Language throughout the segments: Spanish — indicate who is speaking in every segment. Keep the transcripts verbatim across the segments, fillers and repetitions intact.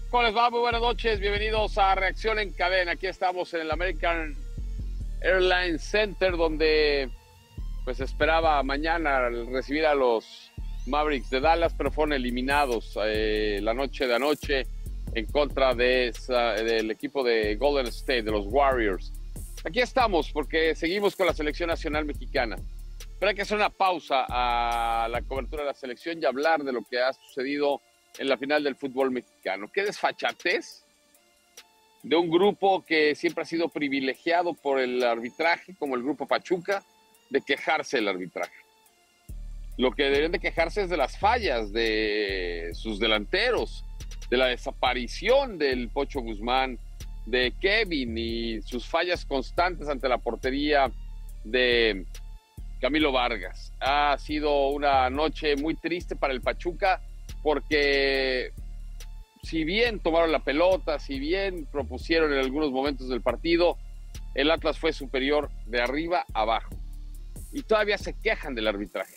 Speaker 1: ¿Cómo les va? Muy buenas noches, bienvenidos a Reacción en Cadena. Aquí estamos en el American Airlines Center, donde pues esperaba mañana recibir a los Mavericks de Dallas, pero fueron eliminados eh, la noche de anoche en contra de esa, del equipo de Golden State, de los Warriors. Aquí estamos porque seguimos con la selección nacional mexicana, pero hay que hacer una pausa a la cobertura de la selección y hablar de lo que ha sucedido en la final del fútbol mexicano. Qué desfachatez de un grupo que siempre ha sido privilegiado por el arbitraje, como el grupo Pachuca, de quejarse del arbitraje. Lo que deberían de quejarse es de las fallas de sus delanteros, de la desaparición del Pocho Guzmán, de Kevin y sus fallas constantes ante la portería de Camilo Vargas. Ha sido una noche muy triste para el Pachuca, porque si bien tomaron la pelota, si bien propusieron en algunos momentos del partido, el Atlas fue superior de arriba a abajo. Y todavía se quejan del arbitraje.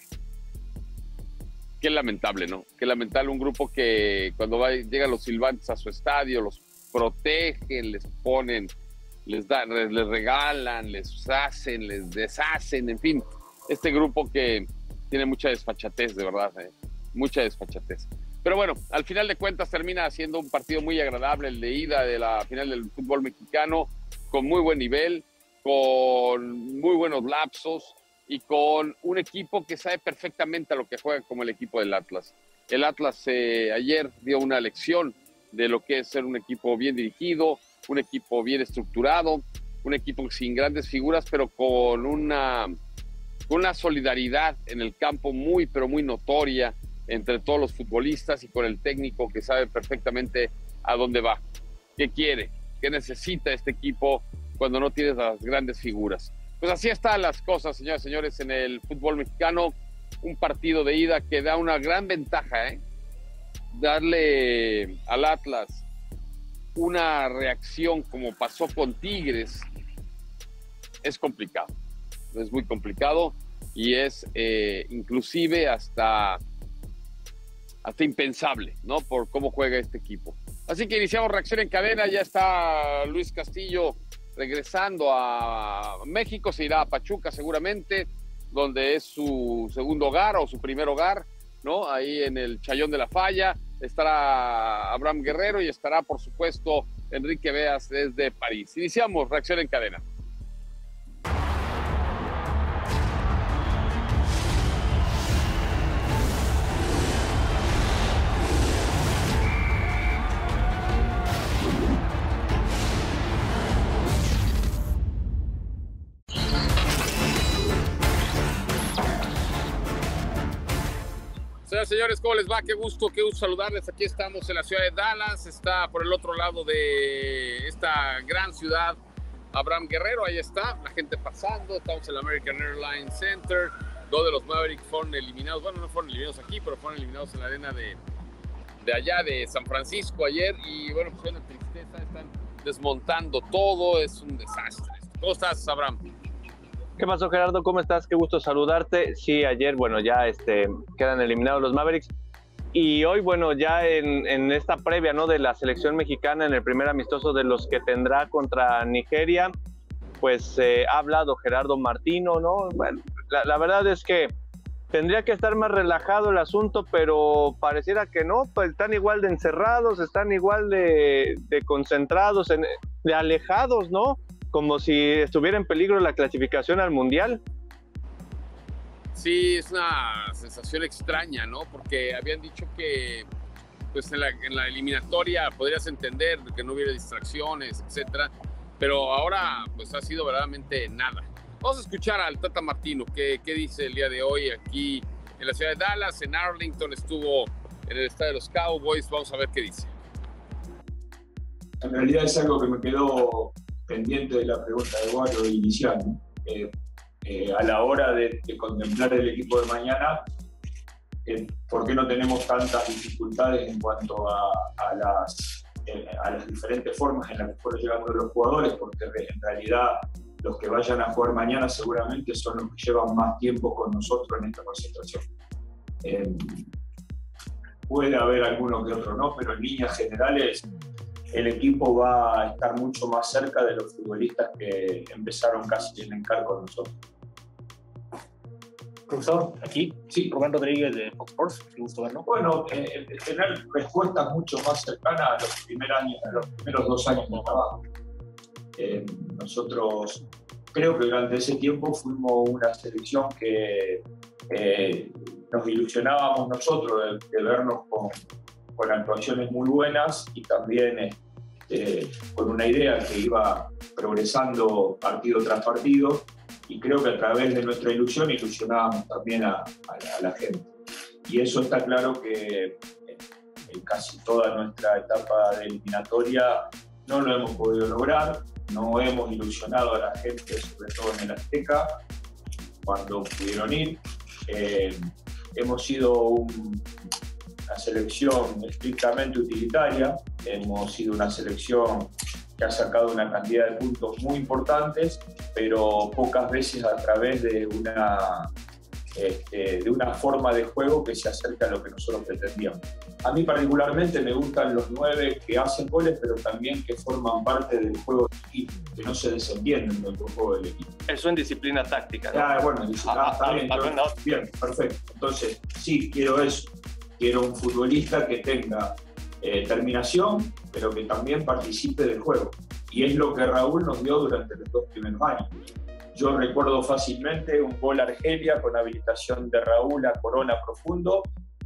Speaker 1: Qué lamentable, ¿no? Qué lamentable un grupo que cuando va, llegan los silbantes a su estadio, los protegen, les ponen, les, dan, les regalan, les hacen, les deshacen, en fin. Este grupo que tiene mucha desfachatez, de verdad, ¿eh? Mucha desfachatez. Pero bueno, al final de cuentas termina siendo un partido muy agradable, el de ida de la final del fútbol mexicano, con muy buen nivel, con muy buenos lapsos y con un equipo que sabe perfectamente a lo que juega, como el equipo del Atlas. El Atlas eh, ayer dio una lección de lo que es ser un equipo bien dirigido, un equipo bien estructurado, un equipo sin grandes figuras, pero con una, con una solidaridad en el campo muy, pero muy notoria entre todos los futbolistas y con el técnico que sabe perfectamente a dónde va, qué quiere, qué necesita este equipo cuando no tienes las grandes figuras. Pues así están las cosas, señoras y señores, en el fútbol mexicano. Un partido de ida que da una gran ventaja, ¿eh? Darle al Atlas una reacción como pasó con Tigres es complicado, es muy complicado y es eh, inclusive hasta... hasta impensable, ¿no? Por cómo juega este equipo. Así que iniciamos Reacción en Cadena. Ya está Luis Castillo regresando a México, se irá a Pachuca seguramente, donde es su segundo hogar o su primer hogar, ¿no? Ahí en el Chayón de la Falla estará Abraham Guerrero y estará, por supuesto, Enrique Beas desde París. Iniciamos Reacción en Cadena. Señoras y señores, ¿cómo les va? Qué gusto, qué gusto saludarles. Aquí estamos en la ciudad de Dallas. Está por el otro lado de esta gran ciudad Abraham Guerrero. Ahí está, la gente pasando. Estamos en el American Airlines Center, donde los Mavericks fueron eliminados. Bueno, no fueron eliminados aquí, pero fueron eliminados en la arena de, de allá, de San Francisco ayer. Y bueno, pues una tristeza. Están desmontando todo. Es un desastre. ¿Cómo estás, Abraham?
Speaker 2: ¿Qué pasó, Gerardo? ¿Cómo estás? Qué gusto saludarte. Sí, ayer, bueno, ya este, quedan eliminados los Mavericks. Y hoy, bueno, ya en, en esta previa, ¿no?, de la selección mexicana, en el primer amistoso de los que tendrá contra Nigeria, pues eh, ha hablado Gerardo Martino, ¿no? Bueno, la, la verdad es que tendría que estar más relajado el asunto, pero pareciera que no, pues están igual de encerrados, están igual de, de concentrados, en, de alejados, ¿no? Como si estuviera en peligro la clasificación al Mundial.
Speaker 1: Sí, es una sensación extraña, ¿no? Porque habían dicho que pues en la, en la eliminatoria podrías entender que no hubiera distracciones, etcétera, pero ahora pues ha sido verdaderamente nada. Vamos a escuchar al Tata Martino, que, que dice el día de hoy aquí en la ciudad de Dallas, en Arlington, estuvo en el estadio de los Cowboys. Vamos a ver qué dice.
Speaker 3: En realidad es algo que me quedó pendiente de la pregunta de Eduardo inicial, ¿no? eh, eh, a la hora de, de contemplar el equipo de mañana, eh, ¿por qué no tenemos tantas dificultades en cuanto a, a, las, eh, a las diferentes formas en las que fueron llegando los jugadores? Porque en realidad los que vayan a jugar mañana seguramente son los que llevan más tiempo con nosotros en esta concentración. Eh, puede haber alguno que otro no, pero en líneas generales el equipo va a estar mucho más cerca de los futbolistas que empezaron casi en encar con nosotros.
Speaker 4: Profesor, aquí,
Speaker 3: sí.
Speaker 4: Rubén Rodríguez de Fox Sports, qué gusto verlo.
Speaker 3: Bueno, eh, tener respuestas mucho más cercanas a los primeros años, a los primeros dos años de trabajo. Eh, nosotros creo que durante ese tiempo fuimos una selección que eh, nos ilusionábamos nosotros de, de vernos con, con actuaciones muy buenas y también este, con una idea que iba progresando partido tras partido, y creo que a través de nuestra ilusión ilusionábamos también a, a, la, a la gente. Y eso está claro que en casi toda nuestra etapa de eliminatoria no lo hemos podido lograr. No hemos ilusionado a la gente, sobre todo en el Azteca, cuando pudieron ir. Eh, hemos sido un, una selección estrictamente utilitaria, hemos sido una selección que ha sacado una cantidad de puntos muy importantes, pero pocas veces a través de una, este, de una forma de juego que se acerca a lo que nosotros pretendíamos. A mí particularmente me gustan los nueve que hacen goles, pero también que forman parte del juego del equipo, que no se desentienden del juego del equipo.
Speaker 2: Eso en disciplina táctica, ¿no?
Speaker 3: Ah, bueno, disciplina
Speaker 2: ah, ah,
Speaker 3: bien,
Speaker 2: ah, no.
Speaker 3: bien, perfecto. Entonces, sí, quiero eso. Quiero un futbolista que tenga eh, terminación, pero que también participe del juego. Y es lo que Raúl nos dio durante los dos primeros años. Yo recuerdo fácilmente un gol a Argelia con habilitación de Raúl a Corona profundo.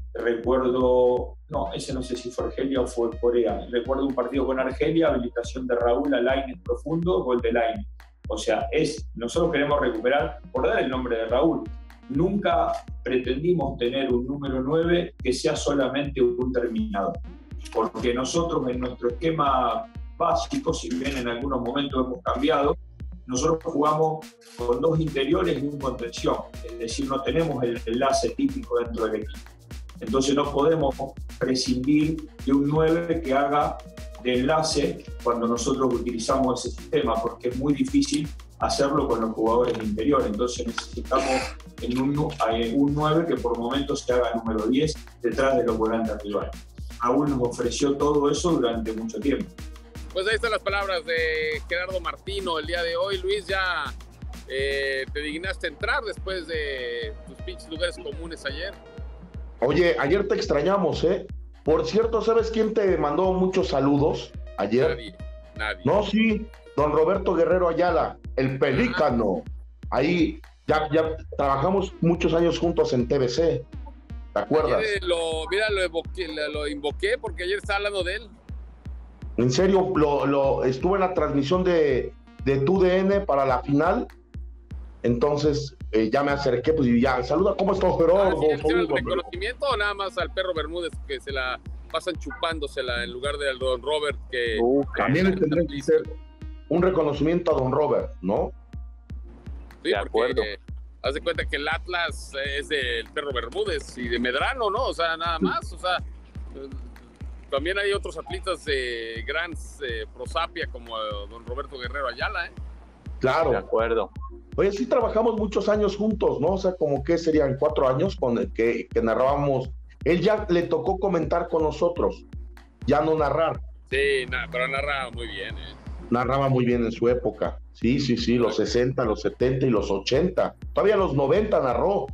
Speaker 3: Recuerdo, no, ese no sé si fue Argelia o fue Corea. Recuerdo un partido con Argelia, habilitación de Raúl a Lainez profundo, gol de Lainez. O sea, es, nosotros queremos recuperar, por dar el nombre de Raúl. Nunca pretendimos tener un número nueve que sea solamente un terminador. Porque nosotros en nuestro esquema básico, si bien en algunos momentos hemos cambiado, nosotros jugamos con dos interiores y un contención. Es decir, no tenemos el enlace típico dentro del equipo. Entonces no podemos prescindir de un nueve que haga de enlace cuando nosotros utilizamos ese sistema, porque es muy difícil hacerlo con los jugadores interiores. Entonces necesitamos en un, en un nueve que por momentos se haga número diez detrás de los volantes rivales. Raúl nos ofreció todo eso durante mucho tiempo.
Speaker 1: Pues ahí están las palabras de Gerardo Martino el día de hoy. Luis, ya eh, te dignaste a entrar después de tus pinches lugares comunes ayer.
Speaker 5: Oye, ayer te extrañamos, ¿eh? Por cierto, ¿sabes quién te mandó muchos saludos ayer?
Speaker 1: Nadie, nadie.
Speaker 5: No, sí, don Roberto Guerrero Ayala, el pelícano. Ah. Ahí ya, ya trabajamos muchos años juntos en T V C, ¿te acuerdas?
Speaker 1: Ayer lo, mira, lo, evoqué, lo invoqué porque ayer estaba hablando de él.
Speaker 5: En serio, lo, lo, estuve en la transmisión de, de Tu D N para la final, entonces eh, ya me acerqué, pues y ya, saluda, ¿cómo estás, Gerardo?
Speaker 1: Ah, ¿sí, ¿el reconocimiento o nada más al perro Bermúdez que se la pasan chupándosela en lugar de al don Robert? Que
Speaker 5: uh, también le tendría que ser un reconocimiento a don Robert, ¿no?
Speaker 1: Sí, de acuerdo. Haz de cuenta que el Atlas es del perro Bermúdez y de Medrano, ¿no? O sea, nada más, o sea... También hay otros atletas de gran eh, prosapia como eh, don Roberto Guerrero Ayala, ¿eh?
Speaker 5: Claro.
Speaker 2: De acuerdo.
Speaker 5: Oye, sí trabajamos muchos años juntos, ¿no? O sea, como que serían cuatro años con el que, que narrábamos. Él ya le tocó comentar con nosotros, ya no narrar.
Speaker 1: Sí, na pero narraba muy bien, ¿eh?
Speaker 5: Narraba muy bien en su época. Sí, sí, sí, los sesenta, los setenta y los ochenta. Todavía los noventa narró.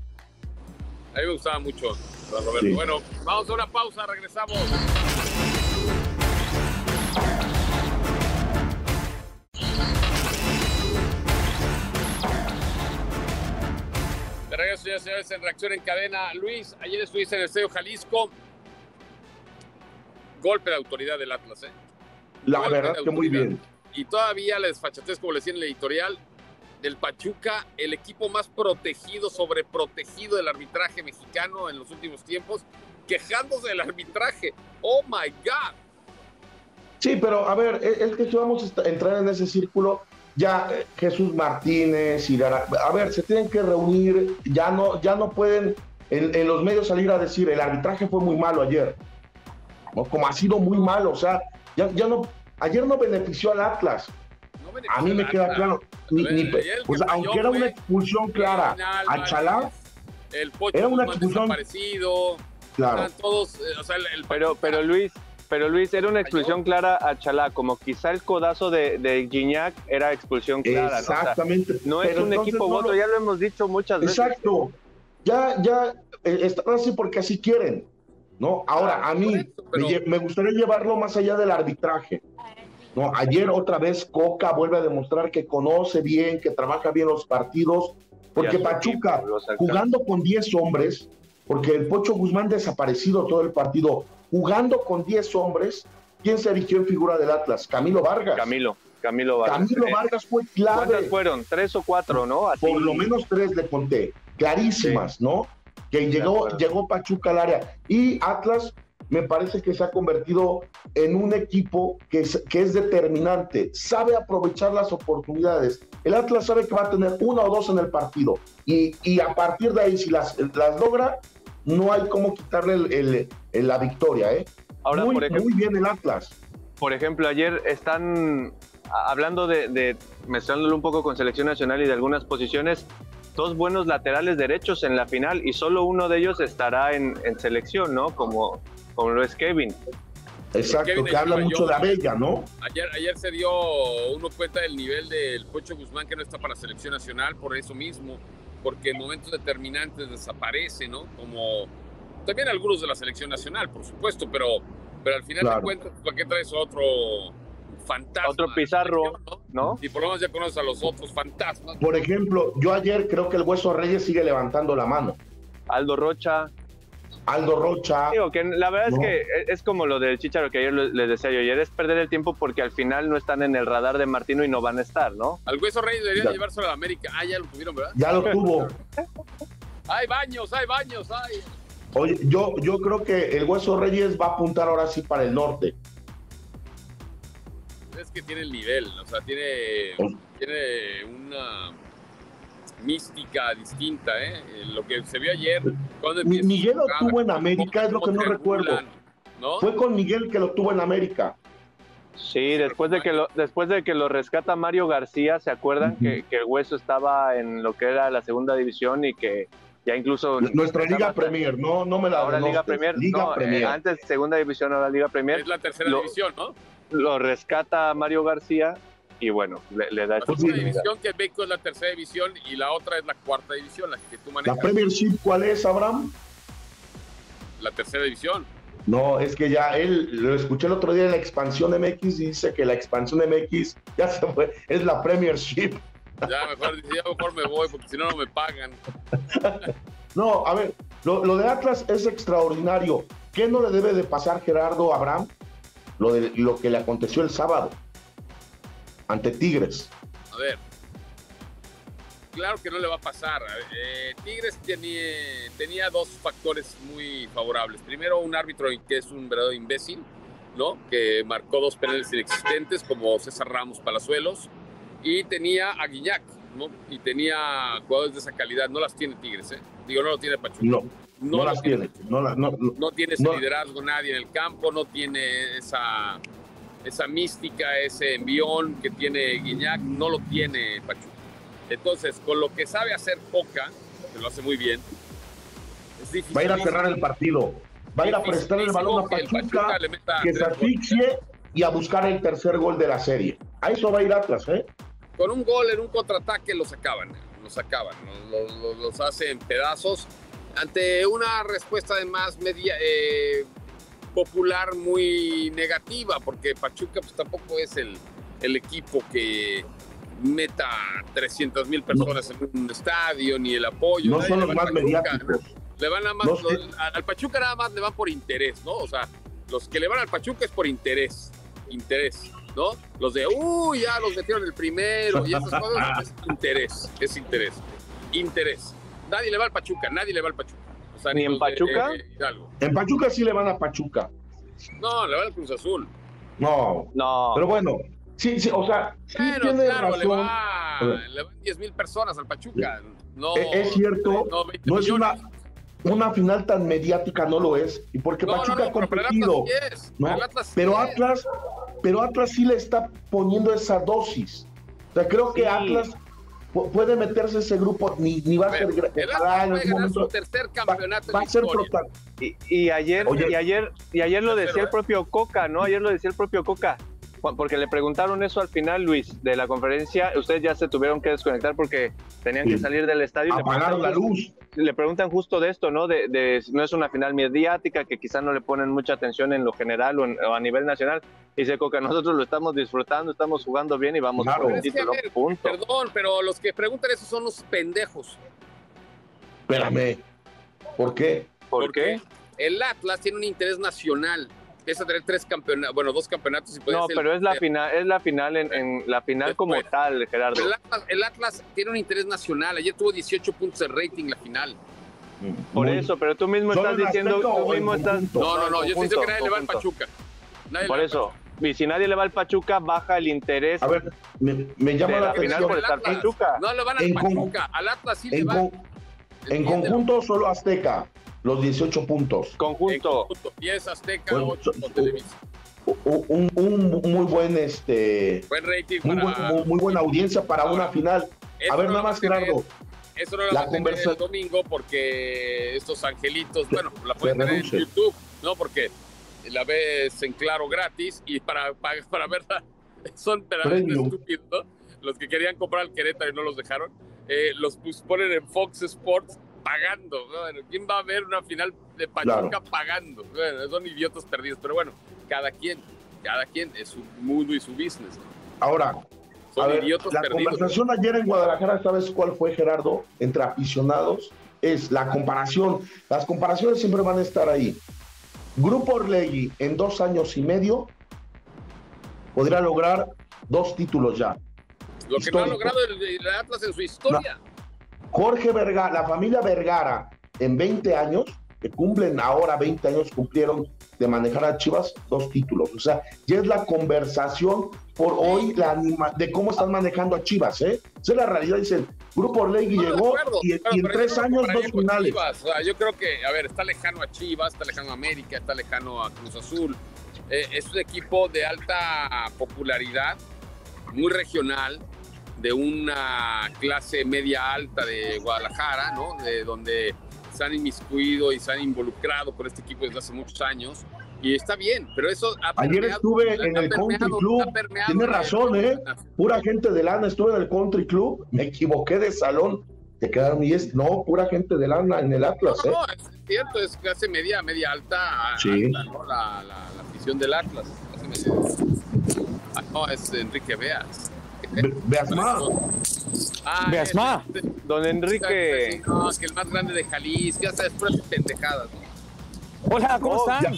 Speaker 1: A mí me gustaba mucho don Roberto. Sí. Bueno, vamos a una pausa, regresamos. De regreso, señores y señores, en Reacción en Cadena. Luis, ayer estuviste en el Estadio Jalisco. Golpe de autoridad del Atlas, ¿eh?
Speaker 5: La
Speaker 1: Golpe
Speaker 5: verdad que muy bien.
Speaker 1: Y todavía la desfachatez, como le decía en el editorial, del Pachuca, el equipo más protegido, sobreprotegido del arbitraje mexicano en los últimos tiempos, quejándose del arbitraje. ¡Oh, my God!
Speaker 5: Sí, pero a ver, es que si vamos a entrar en ese círculo, ya eh, Jesús Martínez y Gara, a ver, se tienen que reunir, ya no, ya no pueden en, en los medios salir a decir el arbitraje fue muy malo ayer, ¿no? Como ha sido muy malo, o sea, ya, ya no, ayer no benefició al Atlas. No benefició a mí me queda Atlas. Claro, ni, ver, ni, pues, aunque era una expulsión clara a Chalá,
Speaker 1: el Pocho
Speaker 5: era una
Speaker 1: expulsión
Speaker 5: expulsión
Speaker 1: desaparecido.
Speaker 5: Claro.
Speaker 1: Están todos, eh, o sea, el, el
Speaker 2: Pero, pero Luis, pero Luis, era una expulsión clara a Chalá, como quizá el codazo de, de Gignac era expulsión clara.
Speaker 5: Exactamente.
Speaker 2: ¿no? O sea, no es
Speaker 5: Pero
Speaker 2: un equipo
Speaker 5: no
Speaker 2: voto,
Speaker 5: lo...
Speaker 2: ya lo hemos dicho muchas veces.
Speaker 5: Exacto. Ya, ya eh, están así porque así quieren, ¿no? Ahora,
Speaker 1: Ah,
Speaker 5: a mí
Speaker 1: eso, pero...
Speaker 5: me, me gustaría llevarlo más allá del arbitraje. No, ayer otra vez Coca vuelve a demostrar que conoce bien, que trabaja bien los partidos, porque Pachuca, equipo, jugando con diez hombres, porque el Pocho Guzmán desaparecido todo el partido, jugando con diez hombres, ¿quién se erigió en figura del Atlas? Camilo Vargas.
Speaker 2: Camilo, Camilo Vargas.
Speaker 5: Camilo Vargas fue clave.
Speaker 2: ¿Cuántas fueron? ¿Tres o cuatro, no? Así...
Speaker 5: Por lo menos tres le conté, clarísimas, sí. ¿no? Que llegó, llegó Pachuca al área. Y Atlas me parece que se ha convertido en un equipo que es, que es determinante, sabe aprovechar las oportunidades. El Atlas sabe que va a tener una o dos en el partido y, y a partir de ahí, si las, las logra, no hay cómo quitarle el, el, el, la victoria. ¿eh?
Speaker 2: Ahora,
Speaker 5: muy,
Speaker 2: por ejemplo,
Speaker 5: muy bien el Atlas.
Speaker 2: Por ejemplo, ayer están hablando de, de mezclándolo un poco con selección nacional y de algunas posiciones, dos buenos laterales derechos en la final y solo uno de ellos estará en, en selección, ¿no? Como, como lo es Kevin.
Speaker 5: Exacto,
Speaker 1: Kevin
Speaker 5: que habla mucho de Abella, ¿no?
Speaker 1: Ayer, ayer se dio uno cuenta del nivel del Pocho Guzmán, que no está para selección nacional por eso mismo, porque en momentos determinantes desaparece, ¿no? Como también algunos de la selección nacional, por supuesto, pero, pero al final claro. de cuentas, ¿para qué traes otro fantasma?
Speaker 2: Otro Pizarro,
Speaker 1: ¿no?
Speaker 2: ¿no?
Speaker 1: Y por lo menos ya conoces a los otros fantasmas.
Speaker 5: Por ejemplo, yo ayer creo que el Hueso Reyes sigue levantando la mano.
Speaker 2: Aldo Rocha.
Speaker 5: Aldo Rocha.
Speaker 2: Digo, que la verdad
Speaker 5: no.
Speaker 2: es que es como lo del Chícharo que ayer les decía yo, ayer es perder el tiempo porque al final no están en el radar de Martino y no van a estar, ¿no?
Speaker 1: Al Hueso Reyes debería ya. llevárselo a la América. Ah, ya lo tuvieron, ¿verdad?
Speaker 5: Ya lo tuvo.
Speaker 1: Hay baños, hay baños, hay.
Speaker 5: Oye, yo, yo creo que el Hueso Reyes va a apuntar ahora sí para el norte.
Speaker 1: Es que tiene el nivel, o sea, tiene, oh. tiene una mística distinta, ¿eh? Lo que se vio ayer. Cuando
Speaker 5: Miguel lo tuvo en América, es lo que no recuerdo. ¿no? Fue con Miguel que lo tuvo en América.
Speaker 2: Sí, después de que lo, después de que lo rescata Mario García, ¿se acuerdan? Uh-huh. que, que el Hueso estaba en lo que era la segunda división y que ya incluso...
Speaker 5: Nuestra Liga Premier, no, no me la...
Speaker 2: Ahora Liga Premier,
Speaker 5: Liga
Speaker 2: no,
Speaker 5: Premier.
Speaker 2: Eh, antes segunda división, ahora Liga Premier.
Speaker 1: Es la tercera
Speaker 2: lo,
Speaker 1: división, ¿no?
Speaker 2: Lo rescata Mario García y bueno, le, le da...
Speaker 1: La segunda división, que Beco es la tercera división y la otra es la cuarta división, la que tú manejas.
Speaker 5: ¿La Premiership cuál es, Abraham?
Speaker 1: La tercera división.
Speaker 5: No, es que ya él, lo escuché el otro día en la expansión M X y dice que la expansión M X ya se fue, es la Premiership.
Speaker 1: Ya mejor, ya mejor me voy porque si no, no me pagan.
Speaker 5: No, a ver, lo, lo de Atlas es extraordinario. ¿Qué no le debe de pasar Gerardo a Abraham? Lo, de, lo que le aconteció el sábado ante Tigres.
Speaker 1: A ver, claro que no le va a pasar. Eh, Tigres tenía, tenía dos factores muy favorables. Primero, un árbitro que es un verdadero imbécil, ¿no? Que marcó dos penales inexistentes, como César Ramos Palazuelos, y tenía a Gignac, ¿no? Y tenía jugadores de esa calidad. No las tiene Tigres, ¿eh? Digo, no lo tiene Pachuca.
Speaker 5: No, no, no las tiene. tiene. No, la, no, no,
Speaker 1: no tiene ese
Speaker 5: no.
Speaker 1: liderazgo nadie en el campo, no tiene esa, esa mística, ese envión que tiene Gignac, no lo tiene Pachuca. Entonces, con lo que sabe hacer Coca, que lo hace muy bien, es difícil.
Speaker 5: Va a ir a cerrar el partido. Va a ir a prestar el balón a Pachuca, que, Pachuca que se asfixie y a buscar el tercer gol de la serie. A eso va a ir Atlas, ¿eh?
Speaker 1: Con un gol en un contraataque los acaban, los acaban, los, los, los hacen pedazos ante una respuesta además media eh, popular muy negativa, porque Pachuca pues tampoco es el, el equipo que meta trescientas mil personas no. en un estadio, ni el apoyo.
Speaker 5: No son los más Pachuca, mediáticos.
Speaker 1: Le van a más,
Speaker 5: no
Speaker 1: los, al Pachuca nada más le van por interés, ¿no? O sea, los que le van al Pachuca es por interés, interés, ¿no? Los de, uy, ya los metieron el primero y esas cosas, es interés, es interés, interés. Nadie le va al Pachuca, nadie le va al Pachuca. O sea,
Speaker 2: ¿Ni en Pachuca?
Speaker 1: De, de, de
Speaker 5: en Pachuca sí le van a Pachuca.
Speaker 1: No, le van al Cruz Azul.
Speaker 5: No,
Speaker 2: no.
Speaker 5: Pero bueno, sí, sí, o sea, sí
Speaker 1: bueno,
Speaker 5: tiene
Speaker 1: claro,
Speaker 5: razón.
Speaker 1: Le, va, le van diez mil personas al Pachuca. No,
Speaker 5: es, es cierto, no, no es una, una final tan mediática, no lo es. Y porque no, Pachuca no, no, ha competido.
Speaker 1: Pero, es,
Speaker 5: ¿no?
Speaker 1: pero, Atlas
Speaker 5: pero,
Speaker 1: sí
Speaker 5: Atlas, pero Atlas sí le está poniendo esa dosis. O sea, creo que
Speaker 2: sí.
Speaker 5: Atlas puede meterse ese grupo, ni, ni va a ser
Speaker 1: el Atlas puede ganar su tercer campeonato
Speaker 5: va, va
Speaker 1: en
Speaker 5: a ser
Speaker 1: historia.
Speaker 5: total.
Speaker 2: Y, y ayer,
Speaker 5: Oye,
Speaker 2: y ayer, y ayer lo decía
Speaker 1: pero,
Speaker 2: el propio Coca, ¿no? Ayer lo decía el propio Coca, porque le preguntaron eso al final, Luis, de la conferencia. Ustedes ya se tuvieron que desconectar porque tenían sí. que salir del estadio.
Speaker 5: Apagaron la luz.
Speaker 2: Le preguntan justo de esto, ¿no? De, de no es una final mediática, que quizás no le ponen mucha atención en lo general o, en, o a nivel nacional. Y dice Coca, nosotros lo estamos disfrutando, estamos jugando bien y vamos
Speaker 5: claro.
Speaker 2: por el título,
Speaker 1: es que, ver,
Speaker 2: punto.
Speaker 1: Perdón, pero los que preguntan eso son los pendejos.
Speaker 5: Espérame, ¿por qué?
Speaker 2: ¿Por
Speaker 1: Porque
Speaker 2: qué?
Speaker 1: el Atlas tiene un interés nacional. Empieza a tener tres campeonatos, bueno, dos campeonatos y puede
Speaker 2: No,
Speaker 1: ser
Speaker 2: pero
Speaker 1: el,
Speaker 2: es la final, es la final en, en la final
Speaker 1: Después,
Speaker 2: como tal, Gerardo.
Speaker 1: El Atlas, el Atlas tiene un interés nacional. Ayer tuvo dieciocho puntos de rating la final.
Speaker 2: Por
Speaker 5: Muy,
Speaker 2: eso, pero tú mismo estás diciendo, tú mismo estás...
Speaker 1: No, no, no, yo estoy diciendo que nadie
Speaker 2: conjunto.
Speaker 1: le va al Pachuca. Nadie
Speaker 2: Por
Speaker 1: le va
Speaker 2: eso, y si nadie le va al Pachuca, baja el interés.
Speaker 5: A ver, me, me llama
Speaker 2: de
Speaker 5: la
Speaker 2: la final
Speaker 5: atención.
Speaker 2: por estar
Speaker 1: Atlas.
Speaker 2: Pachuca.
Speaker 1: No le van al
Speaker 5: En
Speaker 1: Pachuca, al Atlas sí le
Speaker 5: En,
Speaker 1: va.
Speaker 5: con, en conjunto, solo Azteca, los dieciocho puntos.
Speaker 2: Conjunto.
Speaker 1: Y es Azteca,
Speaker 5: Bueno,
Speaker 1: ocho con Televisa.
Speaker 5: Un, un, un muy buen este
Speaker 1: Buen rating
Speaker 5: muy,
Speaker 1: para...
Speaker 5: buen, muy, muy buena audiencia para
Speaker 1: Ahora,
Speaker 5: una final.
Speaker 1: Eso
Speaker 5: A ver,
Speaker 1: no
Speaker 5: nada
Speaker 1: lo
Speaker 5: más,
Speaker 1: va a tener-
Speaker 5: Gerardo.
Speaker 1: Eso no lo
Speaker 5: La
Speaker 1: va a tener
Speaker 5: conversa-
Speaker 1: el domingo porque estos angelitos, bueno, la pueden
Speaker 5: se
Speaker 1: ver en
Speaker 5: reduce.
Speaker 1: YouTube, ¿no? Porque la ves en claro gratis y para, para, para verla son verdaderamente
Speaker 5: Premium.
Speaker 1: estúpidos, ¿no? Los que querían comprar al Querétaro y no los dejaron, eh, los pues, ponen en Fox Sports pagando. Bueno, ¿quién va a ver una final de Pachuca
Speaker 5: Claro.
Speaker 1: pagando? Bueno, son idiotas perdidos, pero bueno, cada quien, cada quien es su mundo y su business, ¿no?
Speaker 5: Ahora,
Speaker 1: Son
Speaker 5: a ver,
Speaker 1: idiotas
Speaker 5: la
Speaker 1: perdidos.
Speaker 5: conversación ayer en Guadalajara, ¿sabes cuál fue, Gerardo? Entre aficionados, es la comparación. Las comparaciones siempre van a estar ahí. Grupo Orlegui, en dos años y medio, podría lograr dos títulos ya.
Speaker 1: Lo que no ha
Speaker 5: Histórico.
Speaker 1: logrado el, el Atlas en su historia.
Speaker 5: Jorge Vergara, la familia Vergara, en veinte años, que cumplen ahora veinte años, cumplieron de manejar a Chivas dos títulos. O sea, ya es la conversación por hoy la anima, de cómo están manejando a Chivas, ¿eh? Esa es la realidad. Dicen, Grupo Orlegui
Speaker 1: No, de
Speaker 5: llegó
Speaker 1: acuerdo,
Speaker 5: y,
Speaker 1: claro,
Speaker 5: y en
Speaker 1: pero
Speaker 5: tres
Speaker 1: yo no lo
Speaker 5: años
Speaker 1: compararía
Speaker 5: dos
Speaker 1: con
Speaker 5: finales.
Speaker 1: Chivas. O sea, yo creo que, a ver, está lejano a Chivas, está lejano a América, está lejano a Cruz Azul. Eh, es un equipo de alta popularidad, muy regional, de una clase media alta de Guadalajara, ¿no? De donde se han inmiscuido y se han involucrado con este equipo desde hace muchos años. Y está bien, pero eso ha
Speaker 5: Ayer
Speaker 1: permeado-
Speaker 5: estuve
Speaker 1: ha
Speaker 5: en el
Speaker 1: permeado-
Speaker 5: Country
Speaker 1: ha
Speaker 5: Club.
Speaker 1: permeado
Speaker 5: Tiene
Speaker 1: en el-
Speaker 5: razón, ¿eh? Pura gente de lana. Estuve en el Country Club, me equivoqué de salón. Te quedaron y es, no, pura gente de lana en el Atlas,
Speaker 1: No,
Speaker 5: ¿eh?
Speaker 1: no, es cierto, es clase media, media alta,
Speaker 5: Sí.
Speaker 1: alta, ¿no? La, la, la afición del Atlas. Clase media. Ah, no, es Enrique Beas.
Speaker 5: Ve- Veas más.
Speaker 1: Ah,
Speaker 4: Veas
Speaker 1: es-
Speaker 4: más.
Speaker 1: es-
Speaker 2: Don Enrique.
Speaker 1: Sí, no, que el más grande de Jalisco, ya sabes, puras pendejadas, ¿no?
Speaker 4: Hola, ¿cómo
Speaker 5: Oh,
Speaker 4: están?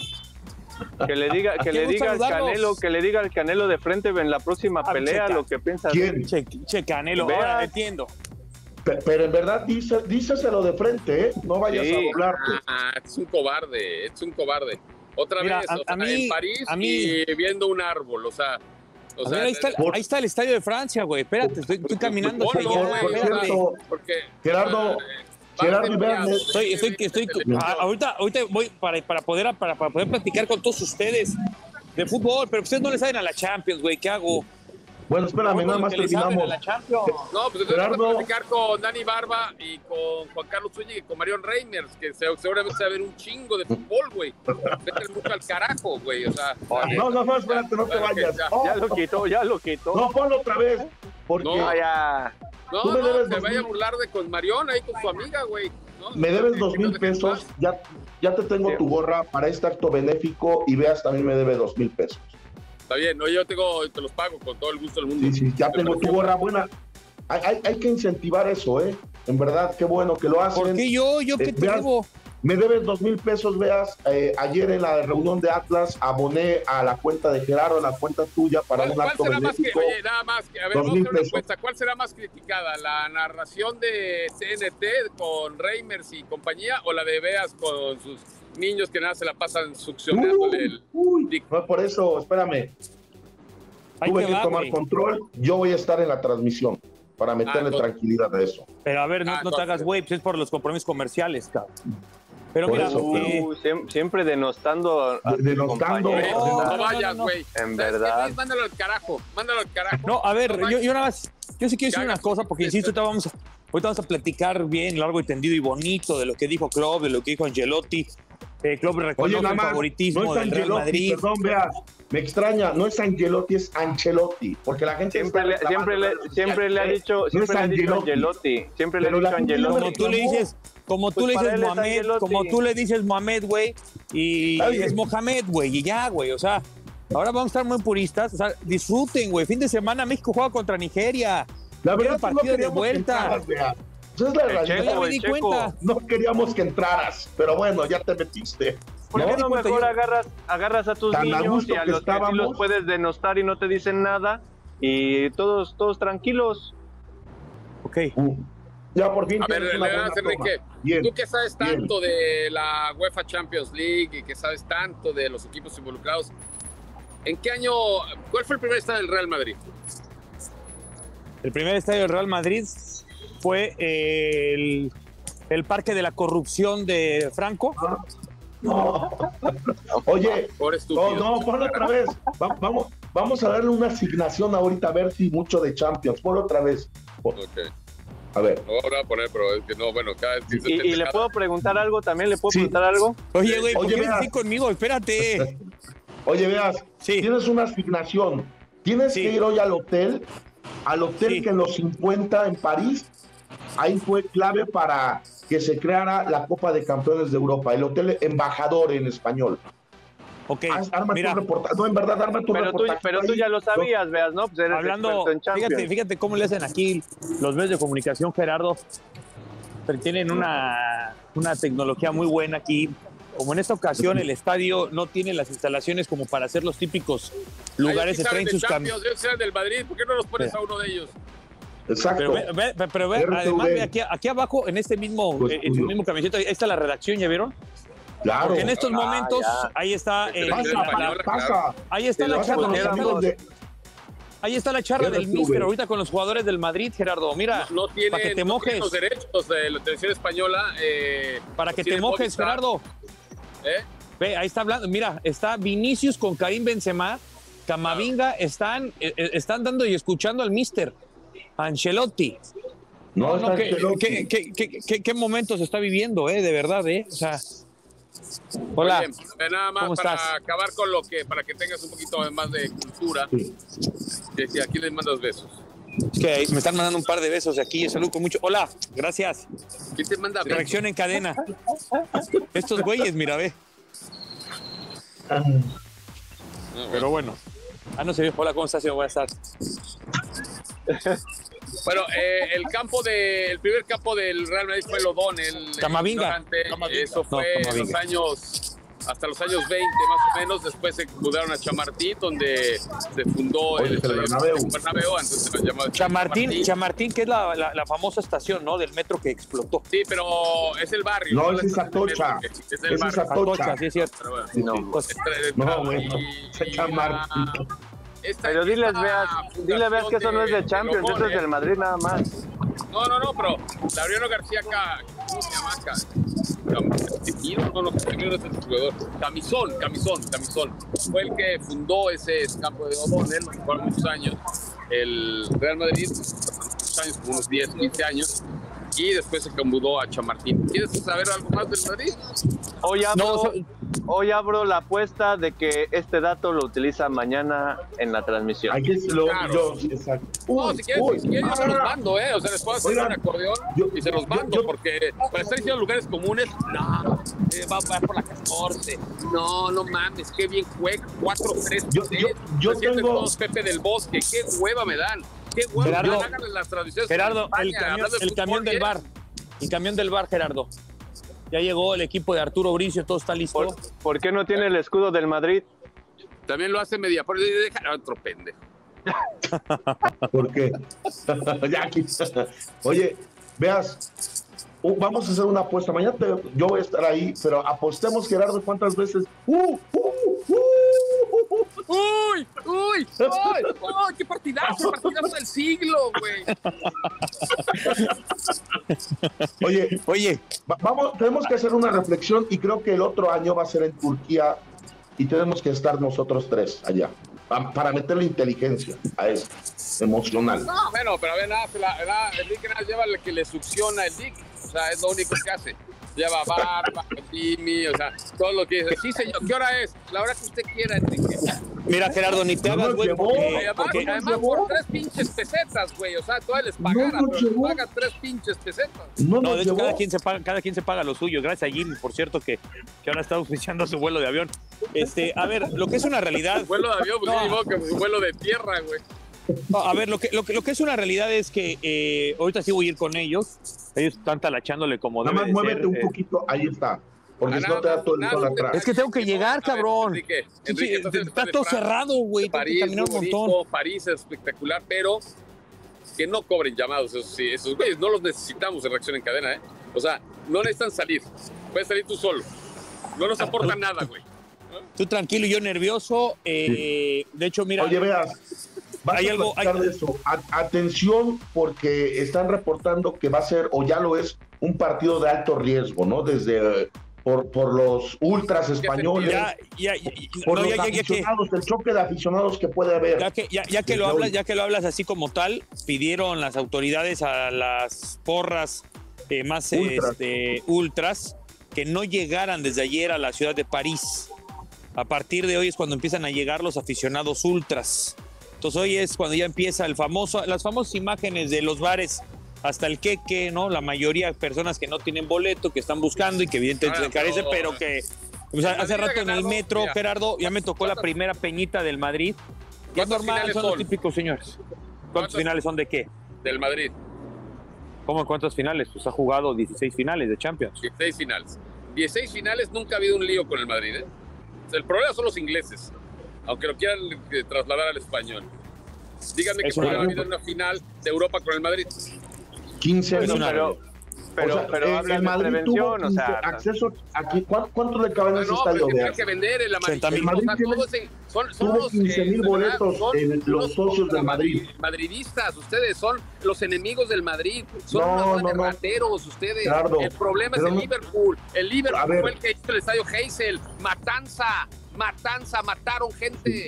Speaker 2: Que le diga, que
Speaker 4: Qué
Speaker 2: le
Speaker 4: gusto
Speaker 2: diga al
Speaker 4: saludarlos.
Speaker 2: Canelo, que le diga al Canelo de frente en la próxima
Speaker 4: Ah,
Speaker 2: pelea
Speaker 4: checa.
Speaker 2: lo que piensa.
Speaker 5: ¿Quién?
Speaker 4: Che, che Canelo,
Speaker 2: Veas.
Speaker 4: ahora entiendo.
Speaker 5: Pe- Pero en verdad, dice, díceselo de frente, ¿eh? No vayas
Speaker 2: Sí.
Speaker 5: a doblarte.
Speaker 1: Ah, es un cobarde, es un cobarde. Otra
Speaker 4: Mira,
Speaker 1: vez,
Speaker 4: a-
Speaker 1: o sea,
Speaker 4: a mí-
Speaker 1: en París
Speaker 4: a mí-
Speaker 1: y viendo un árbol, o sea... O
Speaker 4: A
Speaker 1: sea,
Speaker 4: ver, ahí está,
Speaker 5: por-
Speaker 4: ahí está el estadio de Francia, güey. Espérate, estoy, estoy caminando hacia
Speaker 1: Ponlo,
Speaker 4: allá.
Speaker 1: güey,
Speaker 5: por
Speaker 1: o sea,
Speaker 5: cierto,
Speaker 1: porque,
Speaker 5: Gerardo,
Speaker 1: eh,
Speaker 5: Gerardo
Speaker 1: vas
Speaker 5: Ibarra,
Speaker 1: de-
Speaker 4: Estoy, estoy, estoy, a- ahorita, ahorita voy para, para, poder, para, para poder platicar con todos ustedes de fútbol, pero ustedes no le saben a la Champions, güey. ¿Qué hago?
Speaker 5: Bueno, espérame, nada más
Speaker 4: Que le saben a
Speaker 5: terminamos.
Speaker 4: la Champions.
Speaker 1: No, pues entonces
Speaker 5: Gerardo.
Speaker 1: vamos a platicar con Dani Barba y con Juan Carlos Zúñiga y con Marion Reimers, que se- seguramente saben un chingo de fútbol, güey. Vete mucho al carajo, güey, o sea...
Speaker 5: No, no, no, espérate, no te
Speaker 1: Bueno, que
Speaker 5: vayas.
Speaker 1: ya-
Speaker 5: No,
Speaker 2: Ya lo quitó, ya lo quitó.
Speaker 5: no, ponlo otra vez. Porque
Speaker 1: No.
Speaker 2: Ah, ya.
Speaker 1: No,
Speaker 5: Tú me
Speaker 1: no,
Speaker 5: debes
Speaker 1: se
Speaker 5: dos
Speaker 1: vaya a
Speaker 5: mil-
Speaker 1: burlar de con Marion ahí con su amiga, güey. ¿no?
Speaker 5: me debes
Speaker 1: Que-
Speaker 5: dos
Speaker 1: que no
Speaker 5: mil
Speaker 1: dejes
Speaker 5: pesos.
Speaker 1: más.
Speaker 5: Ya, ya te tengo
Speaker 2: Sí.
Speaker 5: tu gorra para este acto benéfico y Veas también me debe dos mil pesos.
Speaker 1: Está bien, no, yo tengo, te los pago con todo el gusto del mundo.
Speaker 5: Sí, sí, ya tengo tu gorra buena. Hay, hay, hay que incentivar eso, ¿eh? En verdad, qué bueno que lo hacen.
Speaker 4: ¿Por qué yo? ¿Yo qué
Speaker 5: Eh,
Speaker 4: te
Speaker 5: vean-
Speaker 4: debo?
Speaker 5: Me debes dos mil pesos, Veas. Eh, ayer en la reunión de Atlas aboné a la cuenta de Gerardo, a la cuenta tuya para
Speaker 1: ¿Cuál,
Speaker 5: un
Speaker 1: cuál
Speaker 5: acto
Speaker 1: será más que,
Speaker 5: benéfico.
Speaker 1: oye, nada más que, a ver,
Speaker 5: Dos
Speaker 1: vamos a
Speaker 5: mil
Speaker 1: hacer una
Speaker 5: pesos.
Speaker 1: encuesta. ¿Cuál será más criticada? ¿La narración de C N T con Reimers y compañía o la de Beas con sus niños que nada se la pasan succionándole el...
Speaker 5: Uy,
Speaker 1: dick?
Speaker 5: no, por eso, espérame.
Speaker 4: Ahí
Speaker 5: Tuve
Speaker 4: te
Speaker 5: que
Speaker 4: va,
Speaker 5: tomar
Speaker 4: güey.
Speaker 5: control. Yo voy a estar en la transmisión para meterle
Speaker 1: entonces-
Speaker 5: tranquilidad a eso.
Speaker 4: Pero a ver, no,
Speaker 1: Ah,
Speaker 4: no te
Speaker 1: entonces-
Speaker 4: hagas, güey, pues es por los compromisos comerciales, cabrón. Pero
Speaker 5: Por
Speaker 4: mira,
Speaker 5: eso, pero-
Speaker 4: eh,
Speaker 2: Uh, siempre, siempre denostando a, a
Speaker 5: De-
Speaker 2: tus
Speaker 5: denostando.
Speaker 1: Güey,
Speaker 2: compañeros.
Speaker 1: no,
Speaker 4: no, no,
Speaker 1: vayas,
Speaker 4: no, no.
Speaker 1: güey.
Speaker 2: En
Speaker 1: ¿Sabes qué,
Speaker 2: verdad.
Speaker 1: güey? Mándalo al carajo. Mándalo al carajo.
Speaker 4: no, a ver,
Speaker 1: No
Speaker 4: yo,
Speaker 1: vayas.
Speaker 4: yo nada más, yo sí quiero decir
Speaker 1: Que
Speaker 4: una
Speaker 1: hagas
Speaker 4: cosa,
Speaker 1: tu-
Speaker 4: porque insisto, ahorita vamos, a, ahorita vamos a platicar bien, largo y tendido y bonito de lo que dijo Klopp, de lo que dijo Ancelotti. Eh, Klopp reconoce
Speaker 5: Oye, nada
Speaker 4: el
Speaker 5: más,
Speaker 4: favoritismo
Speaker 5: no es
Speaker 4: del Real
Speaker 5: Angelotti,
Speaker 4: Madrid.
Speaker 5: perdón, vea, me extraña, no es Angelotti, es Ancelotti, porque la gente
Speaker 2: Siempre,
Speaker 5: está
Speaker 2: le, siempre, le,
Speaker 5: reclamando,
Speaker 2: siempre le ha dicho,
Speaker 5: no
Speaker 2: siempre
Speaker 5: es
Speaker 2: le ha dicho
Speaker 5: Angelotti.
Speaker 2: Angelotti. Siempre le ha
Speaker 5: Pero
Speaker 2: dicho
Speaker 5: la gente no
Speaker 2: Angelotti.
Speaker 4: Como tú le dices, como tú
Speaker 2: Pues
Speaker 4: le
Speaker 2: para
Speaker 4: dices
Speaker 2: él es
Speaker 4: Mohamed,
Speaker 2: Ancelotti.
Speaker 4: como tú le dices Mohamed, güey, y
Speaker 5: Está bien.
Speaker 4: es Mohamed, güey, y ya, güey, o sea, ahora vamos a estar muy puristas, o sea, disfruten, güey, fin de semana México juega contra Nigeria.
Speaker 5: La
Speaker 4: Quiero
Speaker 5: verdad es que no
Speaker 4: partido de
Speaker 5: queríamos
Speaker 4: vuelta.
Speaker 5: que entraras, vea. Esa es la
Speaker 2: El
Speaker 5: realidad.
Speaker 4: Yo ya me di
Speaker 2: Checo.
Speaker 4: cuenta.
Speaker 5: No queríamos que entraras, pero bueno, ya te metiste.
Speaker 2: ¿Por
Speaker 5: ¿no?
Speaker 2: qué no
Speaker 4: cuenta
Speaker 2: mejor
Speaker 4: yo.
Speaker 2: agarras, agarras a tus
Speaker 5: Tan a
Speaker 2: niños
Speaker 5: gusto
Speaker 2: y a
Speaker 5: que
Speaker 2: los que sí
Speaker 5: estábamos.
Speaker 2: los puedes denostar y no te dicen nada y todos, todos tranquilos?
Speaker 4: Ok.
Speaker 5: Uh, Ya por fin.
Speaker 1: A ver,
Speaker 5: tienes una
Speaker 1: Leonardo
Speaker 5: buena
Speaker 1: Enrique,
Speaker 5: toma. Bien.
Speaker 1: tú que sabes
Speaker 5: bien.
Speaker 1: tanto de la UEFA Champions League y que sabes tanto de los equipos involucrados, ¿en qué año, cuál fue el primer estadio del Real Madrid?
Speaker 4: El primer estadio del Real Madrid fue eh, el, el Parque de la Corrupción de Franco.
Speaker 5: No. Oye,
Speaker 1: Por
Speaker 5: no,
Speaker 1: estúpido.
Speaker 5: no, ponlo otra vez. Va- vamos, vamos a darle una asignación ahorita a ver si mucho de Champions. Ponlo otra vez. Pon-
Speaker 1: Ok,
Speaker 5: A ver.
Speaker 1: no voy a poner, pero es que no, bueno, cada vez que dices
Speaker 2: Y, y le
Speaker 1: pendejada.
Speaker 2: puedo preguntar algo también, le puedo
Speaker 5: Sí.
Speaker 2: preguntar algo.
Speaker 4: Oye, güey, ¿por
Speaker 5: Oye,
Speaker 4: qué eres
Speaker 5: mira.
Speaker 4: así conmigo? Espérate.
Speaker 5: Oye, veas,
Speaker 4: Sí.
Speaker 5: tienes una asignación. Tienes
Speaker 4: Sí.
Speaker 5: que ir hoy al hotel, al hotel
Speaker 4: Sí.
Speaker 5: que en los cincuenta en París, ahí fue clave para que se creara la Copa de Campeones de Europa, el Hotel Embajador en español.
Speaker 4: Ok,
Speaker 5: Haz- Arma
Speaker 4: mira,
Speaker 5: tu reportaje. No, en verdad, arma tu
Speaker 2: Pero tú,
Speaker 5: reportaje.
Speaker 2: pero tú
Speaker 5: ahí.
Speaker 2: ya lo sabías, veas, ¿no? Pues eres
Speaker 4: hablando,
Speaker 2: experto en Champions.
Speaker 4: fíjate, fíjate cómo le hacen aquí los medios de comunicación, Gerardo. Pero tienen una, una tecnología muy buena aquí. Como en esta ocasión el estadio no tiene las instalaciones como para hacer los típicos lugares,
Speaker 1: Ay,
Speaker 4: se
Speaker 1: aquí
Speaker 4: traen
Speaker 1: saben
Speaker 4: sus
Speaker 1: de
Speaker 4: camiones.
Speaker 1: Champions, ellos saben del Madrid, ¿por qué no los pones
Speaker 4: Sí.
Speaker 1: a uno de ellos?
Speaker 5: Exacto.
Speaker 4: Pero ve, ve- pero ve,
Speaker 5: R T V.
Speaker 4: además, ve aquí, aquí abajo, en este mismo,
Speaker 5: Pues,
Speaker 4: eh, en su mismo camiseta, ahí está la redacción, ¿ya vieron?
Speaker 5: Claro.
Speaker 4: Porque en estos
Speaker 2: Ah,
Speaker 4: momentos,
Speaker 2: ya.
Speaker 4: ahí está, eh,
Speaker 1: Pasa,
Speaker 5: Pasa,
Speaker 1: española,
Speaker 5: pa- pasa.
Speaker 4: ahí está
Speaker 2: Sí,
Speaker 4: la
Speaker 2: lo
Speaker 5: Pasa
Speaker 4: charla,
Speaker 5: con los
Speaker 2: pusieron
Speaker 5: amigos de...
Speaker 4: ahí está la charla
Speaker 5: R
Speaker 4: del
Speaker 5: T V.
Speaker 4: míster ahorita con los jugadores del Madrid, Gerardo. Mira,
Speaker 1: No tienen,
Speaker 4: para que te
Speaker 1: no
Speaker 4: mojes,
Speaker 1: tienen los derechos de la televisión española. Eh,
Speaker 4: para que te
Speaker 1: tiene
Speaker 4: mojes,
Speaker 1: Movistar,
Speaker 4: Gerardo.
Speaker 1: ¿eh?
Speaker 4: Ve, ahí está hablando, mira, está Vinicius con Karim Benzema, Camavinga, están, eh, eh, están dando y escuchando al míster Ancelotti.
Speaker 5: No,
Speaker 4: No,
Speaker 5: está
Speaker 4: ¿qué,
Speaker 5: Ancelotti.
Speaker 4: qué, qué, qué, qué- qué momentos está viviendo, eh, de verdad, eh? O sea, hola,
Speaker 1: Oye, eh, nada más
Speaker 4: ¿cómo
Speaker 1: para
Speaker 4: estás?
Speaker 1: acabar con lo que, para que tengas un poquito más de cultura.
Speaker 5: Sí.
Speaker 1: Que si aquí les mandas besos.
Speaker 4: es que ahí me están mandando un par de besos de aquí, salud con mucho. Hola, gracias.
Speaker 1: ¿Quién te manda besos?
Speaker 4: Reacción en cadena. Estos güeyes, mira, ve.
Speaker 1: Ah,
Speaker 4: Pero bueno. Ah, no sé. Hola, ¿cómo estás, señor? Buenas tardes.
Speaker 1: Bueno, eh, el campo de, el primer campo del Real Madrid fue el O'Donnell. el
Speaker 4: Camavinga.
Speaker 1: ignorante.
Speaker 4: Camavinga.
Speaker 1: Eso fue
Speaker 4: No,
Speaker 1: en los
Speaker 4: Camavinga.
Speaker 1: años, hasta los años veinte más o menos. Después se mudaron a Chamartín, donde se fundó
Speaker 5: Oye,
Speaker 1: el
Speaker 5: el
Speaker 1: estadio
Speaker 5: Bernabéu.
Speaker 1: Bernabéu, entonces se llamaba
Speaker 4: Chamartín, Chamartín, que es la, la, la famosa estación, ¿no? Del metro que explotó.
Speaker 1: Sí, pero es el barrio.
Speaker 5: No,
Speaker 1: la
Speaker 5: ese es
Speaker 1: estación del
Speaker 5: Atocha.
Speaker 1: metro, que Es
Speaker 5: Ese
Speaker 1: el
Speaker 5: es
Speaker 1: barrio.
Speaker 5: Atocha.
Speaker 4: Atocha, sí es cierto.
Speaker 1: Pero bueno,
Speaker 5: Sí,
Speaker 2: No.
Speaker 5: sí.
Speaker 4: Pues,
Speaker 1: Este,
Speaker 5: No,
Speaker 1: y-
Speaker 5: bueno.
Speaker 1: y
Speaker 5: Chamartín.
Speaker 1: la- esta-
Speaker 2: Pero diles,
Speaker 1: esta
Speaker 2: veas, diles, veas que eso no es de Champions, eso es del Madrid nada más.
Speaker 1: No, no, no, pero Laureano García Ca- ¿cómo se llama acá? Cam- No, no, Casimiro es el jugador. Camisón, Camisón, Camisón. Fue el que fundó ese campo de O'Donnell por muchos años. El Real Madrid, muchos años, como unos diez, quince años. Y después se mudó a Chamartín. ¿Quieres saber algo más del Madrid?
Speaker 2: Hoy abro,
Speaker 4: No, so-
Speaker 2: hoy abro la apuesta de que este dato lo utiliza mañana en la transmisión.
Speaker 5: Hay que lo,
Speaker 1: Claro.
Speaker 5: yo, exacto.
Speaker 1: No,
Speaker 5: Uy,
Speaker 1: si quieres,
Speaker 5: uy,
Speaker 1: si quieres yo se los
Speaker 5: ah,
Speaker 1: mando, ¿eh? O sea, les puedo hacer
Speaker 5: Oigan,
Speaker 1: un acordeón
Speaker 5: yo-
Speaker 1: y se los
Speaker 5: yo-
Speaker 1: mando,
Speaker 5: yo-
Speaker 1: porque para estar diciendo lugares comunes, no, eh, va, va por la catorce. No, no mames, qué bien juega. cuatro tres
Speaker 5: Yo- yo- yo tengo-
Speaker 1: todos Pepe del Bosque, qué hueva me dan. Qué hueva
Speaker 4: Gerardo,
Speaker 1: me dan, háganle las traducciones.
Speaker 4: Gerardo,
Speaker 1: en
Speaker 4: el
Speaker 1: España,
Speaker 4: camión,
Speaker 1: hablando de
Speaker 4: el
Speaker 1: fútbol,
Speaker 4: camión del
Speaker 1: bien.
Speaker 4: bar. El camión del bar, Gerardo. Ya llegó el equipo de Arturo Bricio, todo está listo.
Speaker 2: ¿Por, por qué no tiene el escudo del Madrid?
Speaker 1: También lo hace media. Por deja a otro pendejo.
Speaker 5: ¿Por qué? Ya aquí. Oye, veas, uh, vamos a hacer una apuesta. Mañana te- yo voy a estar ahí, pero apostemos, Gerardo, cuántas veces. ¡Uh! ¡Uh! ¡Uh!
Speaker 1: ¡Uy! ¡Uy! ¡Uy! ¡Uy! ¡Qué partidazo! ¡Partidazo del siglo, güey!
Speaker 5: Oye,
Speaker 4: Oye,
Speaker 5: va- vamos, tenemos que hacer una reflexión y creo que el otro año va a ser en Turquía y tenemos que estar nosotros tres allá pa- para meterle inteligencia a eso, emocional.
Speaker 1: No, bueno, pero a ver, nada, la, nada, Enrique nada lleva el que le succiona el dick. O sea, es lo único que hace. Lleva barba, Jimmy, o sea, todo lo que dice. Sí, señor, ¿qué hora es? La hora que usted quiera, Enrique.
Speaker 4: mira, Gerardo, ni te
Speaker 5: No
Speaker 4: hagas,
Speaker 5: nos
Speaker 4: güey,
Speaker 5: llevó.
Speaker 4: porque,
Speaker 1: Y además,
Speaker 4: porque-
Speaker 1: además
Speaker 5: llevó.
Speaker 1: por tres pinches pesetas, güey. O sea, todavía les pagara,
Speaker 5: nos
Speaker 1: pero les
Speaker 5: llevó.
Speaker 1: pagan tres pinches pesetas.
Speaker 5: No,
Speaker 4: No,
Speaker 5: nos
Speaker 4: de hecho,
Speaker 5: llevó.
Speaker 4: cada quien, se paga, cada quien se paga lo suyo. Gracias a Jimmy, por cierto, que, que ahora está oficiando su vuelo de avión. Este, a ver, lo que es una realidad.
Speaker 1: Vuelo de avión, pues
Speaker 4: No.
Speaker 1: sí, ni modo que vuelo de tierra, güey.
Speaker 4: No, a ver, lo que, lo, que, lo que es una realidad es que eh, ahorita sí voy a ir con ellos. Ellos están talachándole como
Speaker 5: Nada
Speaker 4: debe
Speaker 5: más
Speaker 4: de
Speaker 5: muévete
Speaker 4: ser.
Speaker 5: un
Speaker 4: eh.
Speaker 5: poquito, ahí está. Porque
Speaker 1: Ah,
Speaker 5: si
Speaker 1: nada
Speaker 5: no te da
Speaker 1: más,
Speaker 5: todo el
Speaker 1: nada
Speaker 5: sol
Speaker 1: más
Speaker 5: atrás.
Speaker 4: Es que tengo que llegar,
Speaker 1: A ver,
Speaker 4: cabrón.
Speaker 1: Enrique,
Speaker 4: Sí,
Speaker 1: Enrique,
Speaker 4: sí,
Speaker 1: estás en
Speaker 4: está
Speaker 1: de
Speaker 4: todo
Speaker 1: Francia,
Speaker 4: cerrado, güey. Tengo que
Speaker 1: París,
Speaker 4: caminar un
Speaker 1: muy
Speaker 4: montón.
Speaker 1: bonito, París es espectacular, pero que no cobren llamados, esos sí, esos güeyes no los necesitamos en Reacción en Cadena, ¿eh? O sea, no necesitan salir, puedes salir tú solo, no nos aportan nada, güey.
Speaker 4: Tú tranquilo y yo nervioso. Eh, de hecho, mira.
Speaker 5: Oye, veas, vas
Speaker 4: Hay
Speaker 5: a
Speaker 4: algo-
Speaker 5: platicar
Speaker 4: hay-
Speaker 5: de eso. A- atención, porque están reportando que va a ser, o ya lo es, un partido de alto riesgo, ¿no? Desde eh, por, por los ultras españoles,
Speaker 4: Ya, ya, ya,
Speaker 5: por
Speaker 4: no,
Speaker 5: los
Speaker 4: ya, ya, ya que,
Speaker 5: aficionados, el choque de aficionados que puede haber.
Speaker 4: ya que, ya, ya que
Speaker 5: Desde
Speaker 4: lo hablas,
Speaker 5: hoy.
Speaker 4: ya que lo hablas así como tal, pidieron las autoridades a las porras eh, más
Speaker 5: Ultras.
Speaker 4: este, ultras que no llegaran desde ayer a la ciudad de París. A partir de hoy es cuando empiezan a llegar los aficionados ultras. Entonces hoy es cuando ya empieza el famoso, las famosas imágenes de los bares hasta el queque, ¿no? La mayoría de personas que no tienen boleto, que están buscando y que evidentemente
Speaker 1: Ah,
Speaker 4: se carece,
Speaker 1: pero-
Speaker 4: pero que o sea, hace rato en el
Speaker 1: Gerardo,
Speaker 4: metro,
Speaker 1: mira,
Speaker 4: Gerardo, ya me tocó la
Speaker 1: ¿cuántas-
Speaker 4: primera peñita del Madrid. Que es
Speaker 1: ¿Cuántas
Speaker 4: normal,
Speaker 1: finales
Speaker 4: son los
Speaker 1: son?
Speaker 4: típicos, señores. ¿Cuántos
Speaker 1: ¿Cuántas?
Speaker 4: finales son de qué?
Speaker 1: Del Madrid,
Speaker 4: ¿Cómo cuántas finales? Pues ha jugado dieciséis finales de Champions.
Speaker 1: dieciséis finales. dieciséis finales, nunca ha habido un lío con el Madrid, ¿eh? O sea, el problema son los ingleses, aunque lo quieran eh, trasladar al español. Díganme qué
Speaker 4: Eso
Speaker 1: problema ha
Speaker 5: no.
Speaker 1: habido en una final de Europa con el Madrid.
Speaker 5: quince
Speaker 4: Es
Speaker 5: mil.
Speaker 4: una-
Speaker 2: pero, pero,
Speaker 5: O sea,
Speaker 2: pero
Speaker 5: el-
Speaker 2: hablan
Speaker 5: el
Speaker 2: de
Speaker 5: Madrid
Speaker 2: prevención,
Speaker 5: tuvo
Speaker 2: o sea,
Speaker 5: acceso aquí. ¿Cuánto, cuánto le cabe en
Speaker 1: Ah,
Speaker 5: ese
Speaker 1: no,
Speaker 5: estadio?
Speaker 1: pero que
Speaker 5: Vea?
Speaker 1: tienen que vender el
Speaker 4: ochenta mil.
Speaker 1: amarillo. O sea,
Speaker 5: El Madrid
Speaker 1: todo ese- son, son
Speaker 5: tuvo
Speaker 1: los,
Speaker 5: quince mil
Speaker 1: de verdad,
Speaker 5: boletos
Speaker 1: son
Speaker 5: en los
Speaker 1: unos
Speaker 5: socios del Madrid.
Speaker 1: Madridistas, ustedes son los enemigos del Madrid. Son
Speaker 5: No,
Speaker 1: unos
Speaker 5: no, no.
Speaker 1: rateros, ustedes.
Speaker 5: Gerardo,
Speaker 1: el problema es
Speaker 5: pero
Speaker 1: el
Speaker 5: no-
Speaker 1: Liverpool. El
Speaker 5: A
Speaker 1: Liverpool
Speaker 5: ver.
Speaker 1: fue el que hizo el estadio Heysel. Matanza, matanza, mataron gente.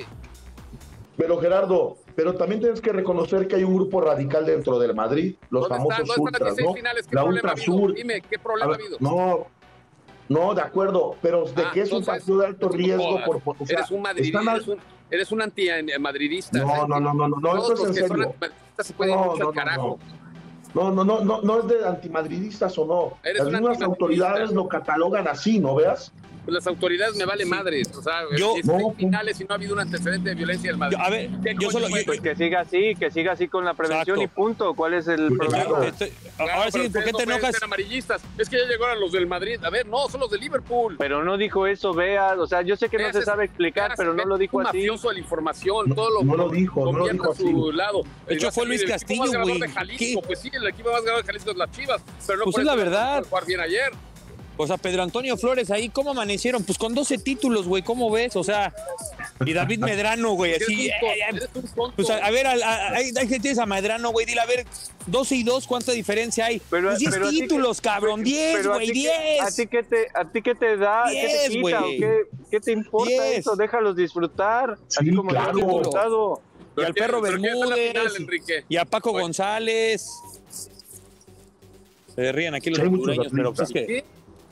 Speaker 5: Pero Gerardo, pero también tienes que reconocer que hay un grupo radical dentro del Madrid, los
Speaker 1: ¿Dónde
Speaker 5: famosos
Speaker 1: están? ¿Dónde están las
Speaker 5: ultras,
Speaker 1: dieciséis
Speaker 5: ¿no?
Speaker 1: finales? ¿Qué
Speaker 5: La
Speaker 1: problema ha
Speaker 5: Ultra
Speaker 1: habido?
Speaker 5: Sur.
Speaker 1: Dime, ¿qué
Speaker 5: A
Speaker 1: problema ha
Speaker 5: ver,
Speaker 1: habido?
Speaker 5: no, no, de acuerdo, pero de
Speaker 1: Ah,
Speaker 5: que es un
Speaker 1: entonces,
Speaker 5: partido de alto
Speaker 1: no
Speaker 5: riesgo,
Speaker 1: jodas.
Speaker 5: por, por- o sea,
Speaker 1: Eres un madridista,
Speaker 5: están al-
Speaker 1: eres un, eres un anti-madridista.
Speaker 5: No, no, no, no, no, no,
Speaker 1: Todos
Speaker 5: esto es
Speaker 1: los
Speaker 5: en
Speaker 1: que son
Speaker 5: serio.
Speaker 1: antimadridistas se pueden ir
Speaker 5: No,
Speaker 1: mucho
Speaker 5: no,
Speaker 1: al
Speaker 5: no,
Speaker 1: carajo.
Speaker 5: No, no, no, no, no es de antimadridistas o no.
Speaker 1: Eres
Speaker 5: Las
Speaker 1: un
Speaker 5: mismas
Speaker 1: antimadridista.
Speaker 5: autoridades lo catalogan así, ¿no veas?
Speaker 1: Pues las autoridades me vale madres. O sea,
Speaker 4: Yo-
Speaker 1: dieciséis
Speaker 5: No,
Speaker 1: finales y no ha habido un antecedente de violencia del Madrid.
Speaker 4: Yo- a ver,
Speaker 1: ¿Qué
Speaker 4: yo
Speaker 1: coño
Speaker 4: solo-
Speaker 1: fue?
Speaker 4: yo-
Speaker 2: pues que siga así, que siga así con la prevención
Speaker 4: Exacto.
Speaker 2: y punto. ¿Cuál es el
Speaker 5: Sí,
Speaker 2: problema?
Speaker 5: claro.
Speaker 4: Te estoy-
Speaker 1: Claro,
Speaker 4: ahora sí,
Speaker 1: pero
Speaker 4: ¿por qué
Speaker 1: ustedes
Speaker 4: te
Speaker 1: no pueden
Speaker 4: enojas?
Speaker 1: ser amarillistas. Es que ya llegaron los del Madrid. A ver, no, son los de Liverpool.
Speaker 2: Pero no dijo eso, vea. O sea, yo sé que no
Speaker 1: Veas,
Speaker 2: se
Speaker 1: es-
Speaker 2: sabe explicar,
Speaker 1: veas,
Speaker 2: pero no
Speaker 1: es
Speaker 2: lo dijo
Speaker 1: un
Speaker 2: así.
Speaker 1: mafioso de la información.
Speaker 5: No,
Speaker 1: todo lo,
Speaker 5: no lo dijo, no lo
Speaker 1: gobierna
Speaker 5: dijo
Speaker 1: a su lado.
Speaker 4: De hecho,
Speaker 1: Va a
Speaker 4: fue
Speaker 1: salir
Speaker 4: Luis
Speaker 1: el equipo
Speaker 4: Castillo,
Speaker 1: más ganador
Speaker 4: güey.
Speaker 1: de Jalisco.
Speaker 4: ¿Qué?
Speaker 1: Pues sí, el equipo más ganador de Jalisco es las Chivas. Pero no
Speaker 4: Pues
Speaker 1: por
Speaker 4: es la
Speaker 1: eso
Speaker 4: verdad.
Speaker 1: jugar bien ayer.
Speaker 4: O sea, Pedro Antonio Flores ahí, ¿cómo amanecieron? Pues con doce títulos, güey, ¿cómo ves? O sea, y David Medrano, güey,
Speaker 1: Eres
Speaker 4: así.
Speaker 1: un
Speaker 4: eh,
Speaker 1: tonto,
Speaker 4: eh,
Speaker 1: eres un tonto.
Speaker 4: Pues a, a ver, al- a- hay, hay gente esa Medrano, güey, dile, a ver, doce y dos, ¿cuánta diferencia hay?
Speaker 2: Pero-
Speaker 4: Pues diez
Speaker 2: pero a ti
Speaker 4: títulos,
Speaker 2: que-
Speaker 4: cabrón, diez,
Speaker 2: pero a
Speaker 4: güey,
Speaker 2: ti que-
Speaker 4: diez.
Speaker 2: ¿A ti qué te, a ti qué te da? ¿Qué
Speaker 4: diez,
Speaker 2: te quita? ¿O
Speaker 4: güey.
Speaker 2: qué, qué te importa
Speaker 4: diez.
Speaker 2: eso? Déjalos disfrutar.
Speaker 5: Sí,
Speaker 2: así como
Speaker 5: claro.
Speaker 2: lo han disfrutado.
Speaker 4: Y al perro
Speaker 1: Pero ¿quién está en la final,
Speaker 4: Bermúdez,
Speaker 1: Enrique?
Speaker 4: y a Paco
Speaker 1: Oye.
Speaker 4: González. Se ríen aquí los
Speaker 5: Sí, hay muchos
Speaker 4: hondureños, pero pues es que...
Speaker 1: ¿Qué?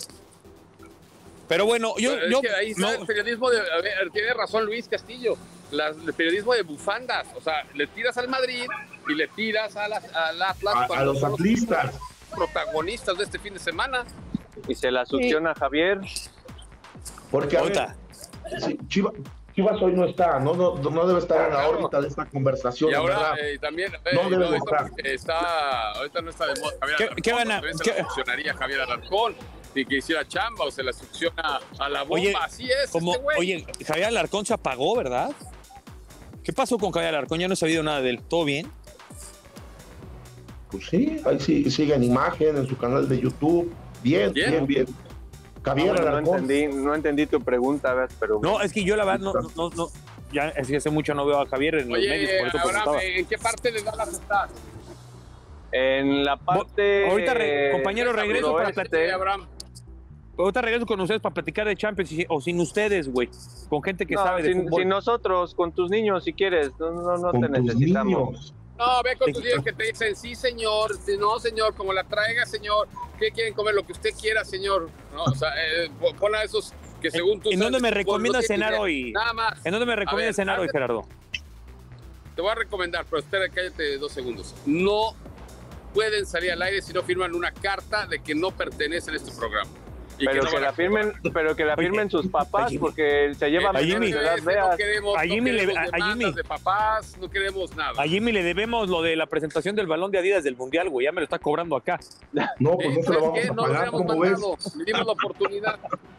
Speaker 4: Pero bueno, yo...
Speaker 1: Pero es
Speaker 4: yo
Speaker 1: que ahí está
Speaker 4: no-
Speaker 1: el periodismo de... A ver, tiene razón Luis Castillo. Las- el periodismo de bufandas. O sea, le tiras al Madrid y le tiras a las, al Atlas.
Speaker 5: A, a
Speaker 1: cuando
Speaker 5: los
Speaker 1: son
Speaker 5: atlistas.
Speaker 1: protagonistas de este fin de semana.
Speaker 2: Y se la succiona Javier.
Speaker 5: Porque a ver,
Speaker 4: Puta.
Speaker 5: sí, Chiva- Chivas hoy no está, no, no, no debe estar en la
Speaker 1: Claro.
Speaker 5: órbita de esta conversación,
Speaker 1: Y ahora
Speaker 5: ¿verdad?
Speaker 1: eh, también... eh,
Speaker 5: No debe
Speaker 1: ahorita
Speaker 5: estar.
Speaker 1: porque está, ahorita no está de moda Javier
Speaker 4: ¿Qué-
Speaker 1: Alarcón,
Speaker 4: qué van a-
Speaker 1: también se
Speaker 4: qué-
Speaker 1: la succionaría Javier Alarcón. Y que hiciera chamba o se la succiona a la bomba.
Speaker 4: Oye,
Speaker 1: Así es,
Speaker 4: Como,
Speaker 1: este güey.
Speaker 4: oye, Javier Alarcón se apagó, ¿verdad? ¿Qué pasó con Javier Alarcón? Ya no he sabido nada de él. ¿Todo bien?
Speaker 5: Pues sí, ahí sí, sigue en imagen, en su canal de YouTube. Bien,
Speaker 1: Bien.
Speaker 5: bien, bien.
Speaker 2: Ah,
Speaker 5: Javier
Speaker 2: bueno, no
Speaker 5: Alarcón.
Speaker 2: entendí, no entendí tu pregunta, ¿ves? Pero
Speaker 4: No, es que yo la verdad no, no, no, ya es que hace mucho no veo a Javier en
Speaker 1: Oye,
Speaker 4: los medios, por eso
Speaker 1: Abraham,
Speaker 4: preguntaba.
Speaker 1: ¿en qué parte de Dallas estás?
Speaker 2: En la parte...
Speaker 4: Ahorita, re, compañero, regreso para
Speaker 2: suroeste.
Speaker 4: platicar.
Speaker 1: Abraham.
Speaker 4: Ahorita regreso con ustedes para platicar de Champions, y- o sin ustedes, güey. Con gente que
Speaker 2: No,
Speaker 4: sabe de
Speaker 2: sin,
Speaker 4: fútbol.
Speaker 2: sin nosotros, con tus niños, si quieres. No, no, no
Speaker 5: Con
Speaker 2: te
Speaker 5: tus
Speaker 2: necesitamos.
Speaker 5: niños.
Speaker 1: No, ve con tus hijos que te dicen, sí, señor, sí, no, señor, como la traiga, señor, ¿qué quieren comer? Lo que usted quiera, señor. No, o sea, eh, pon a esos que según tú...
Speaker 4: ¿En
Speaker 1: sabes
Speaker 4: dónde me
Speaker 1: de fútbol,
Speaker 4: recomiendas
Speaker 1: no tienen
Speaker 4: cenar
Speaker 1: idea.
Speaker 4: hoy?
Speaker 1: Nada más.
Speaker 4: ¿En dónde me
Speaker 1: A
Speaker 4: recomiendas
Speaker 1: ver,
Speaker 4: cenar hoy,
Speaker 1: hazle-
Speaker 4: Gerardo?
Speaker 1: Te voy a recomendar, pero espera, cállate dos segundos. No pueden salir al aire si no firman una carta de que no pertenecen a este programa. Y
Speaker 2: Pero
Speaker 1: no
Speaker 2: que
Speaker 1: van a
Speaker 2: la firmen, pero que la
Speaker 4: Oye,
Speaker 2: firmen sus papás,
Speaker 4: Jimmy.
Speaker 2: porque se llevan
Speaker 4: a
Speaker 1: Eh,
Speaker 4: Jimmy.
Speaker 2: menores de edad,
Speaker 1: no
Speaker 2: veas.
Speaker 1: queremos,
Speaker 4: A Jimmy
Speaker 1: no
Speaker 4: le-
Speaker 1: queremos
Speaker 4: a- a
Speaker 1: demandas
Speaker 4: Jimmy.
Speaker 1: de papás, no queremos nada.
Speaker 4: A Jimmy le debemos lo de la presentación del balón de Adidas del Mundial, güey. Ya me lo está cobrando acá.
Speaker 5: No, pues
Speaker 1: Eh,
Speaker 5: no se lo
Speaker 1: ¿sabes
Speaker 5: vamos
Speaker 1: qué?
Speaker 5: a
Speaker 1: No lo
Speaker 5: pagar,
Speaker 1: habíamos
Speaker 5: ¿cómo ves?
Speaker 1: mandado. Le dimos la oportunidad.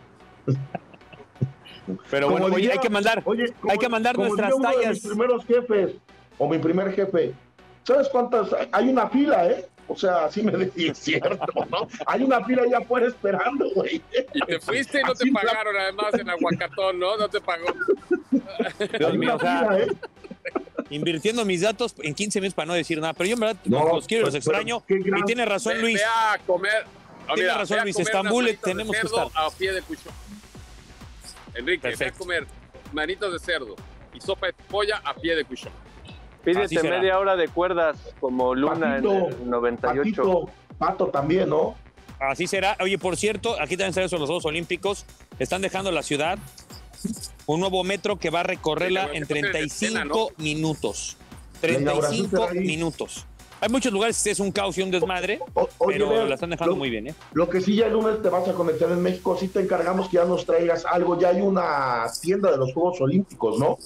Speaker 4: Pero
Speaker 5: Como
Speaker 4: bueno, oye,
Speaker 5: diría-
Speaker 4: hay que mandar,
Speaker 5: oye, como-
Speaker 4: hay que mandar
Speaker 5: como
Speaker 4: nuestras
Speaker 5: diría uno de
Speaker 4: tallas.
Speaker 5: mis primeros jefes, o mi primer jefe, ¿sabes cuántas? Hay una fila, ¿eh? O sea, así me decía, es cierto, ¿no? Hay una fila allá afuera esperando, güey.
Speaker 1: Y te fuiste y no te
Speaker 5: Así
Speaker 1: pagaron, además, en Aguacatón, ¿no? No te pagó.
Speaker 4: Dios
Speaker 5: Hay
Speaker 4: mío,
Speaker 5: una
Speaker 4: o sea,
Speaker 5: fila, ¿eh?
Speaker 4: invirtiendo mis datos en quince minutos para no decir nada. Pero yo en verdad
Speaker 5: No,
Speaker 4: los quiero y los
Speaker 5: pero- pero
Speaker 4: extraño.
Speaker 5: qué gran-
Speaker 4: Y tiene razón
Speaker 1: Ve,
Speaker 4: Luis.
Speaker 1: ve a comer. Ah,
Speaker 4: Tiene
Speaker 1: mira,
Speaker 4: razón,
Speaker 1: ve a
Speaker 4: Luis,
Speaker 1: comer
Speaker 4: Estambul,
Speaker 1: unas manitas de
Speaker 4: tenemos que
Speaker 1: cerdo
Speaker 4: estar.
Speaker 1: a pie de cuchón. Enrique, ve a
Speaker 4: Perfecto.
Speaker 1: comer manitos de cerdo y sopa de polla a pie de cuchón.
Speaker 4: Así
Speaker 2: Pídete
Speaker 4: será.
Speaker 2: media hora de cuerdas, como Luna
Speaker 5: Patito,
Speaker 2: en el noventa y ocho.
Speaker 5: Patito, Pato también, ¿no?
Speaker 4: Así será. Oye, por cierto, aquí también serán los Juegos Olímpicos. Están dejando la ciudad. Un nuevo metro que va a recorrerla
Speaker 1: Sí,
Speaker 4: en
Speaker 1: que va a ser
Speaker 4: treinta y
Speaker 1: en escena,
Speaker 4: cinco minutos.
Speaker 5: La
Speaker 4: treinta y
Speaker 5: inauguración
Speaker 4: cinco
Speaker 5: será ahí.
Speaker 4: minutos. Hay muchos lugares que es un caos y un desmadre,
Speaker 5: O- oye,
Speaker 4: pero
Speaker 5: Bea,
Speaker 4: la están dejando
Speaker 5: lo-
Speaker 4: muy bien, ¿eh?
Speaker 5: Lo que sí, ya el lunes te vas a conectar en México, sí te encargamos que ya nos traigas algo. Ya hay una tienda de los Juegos Olímpicos, ¿no?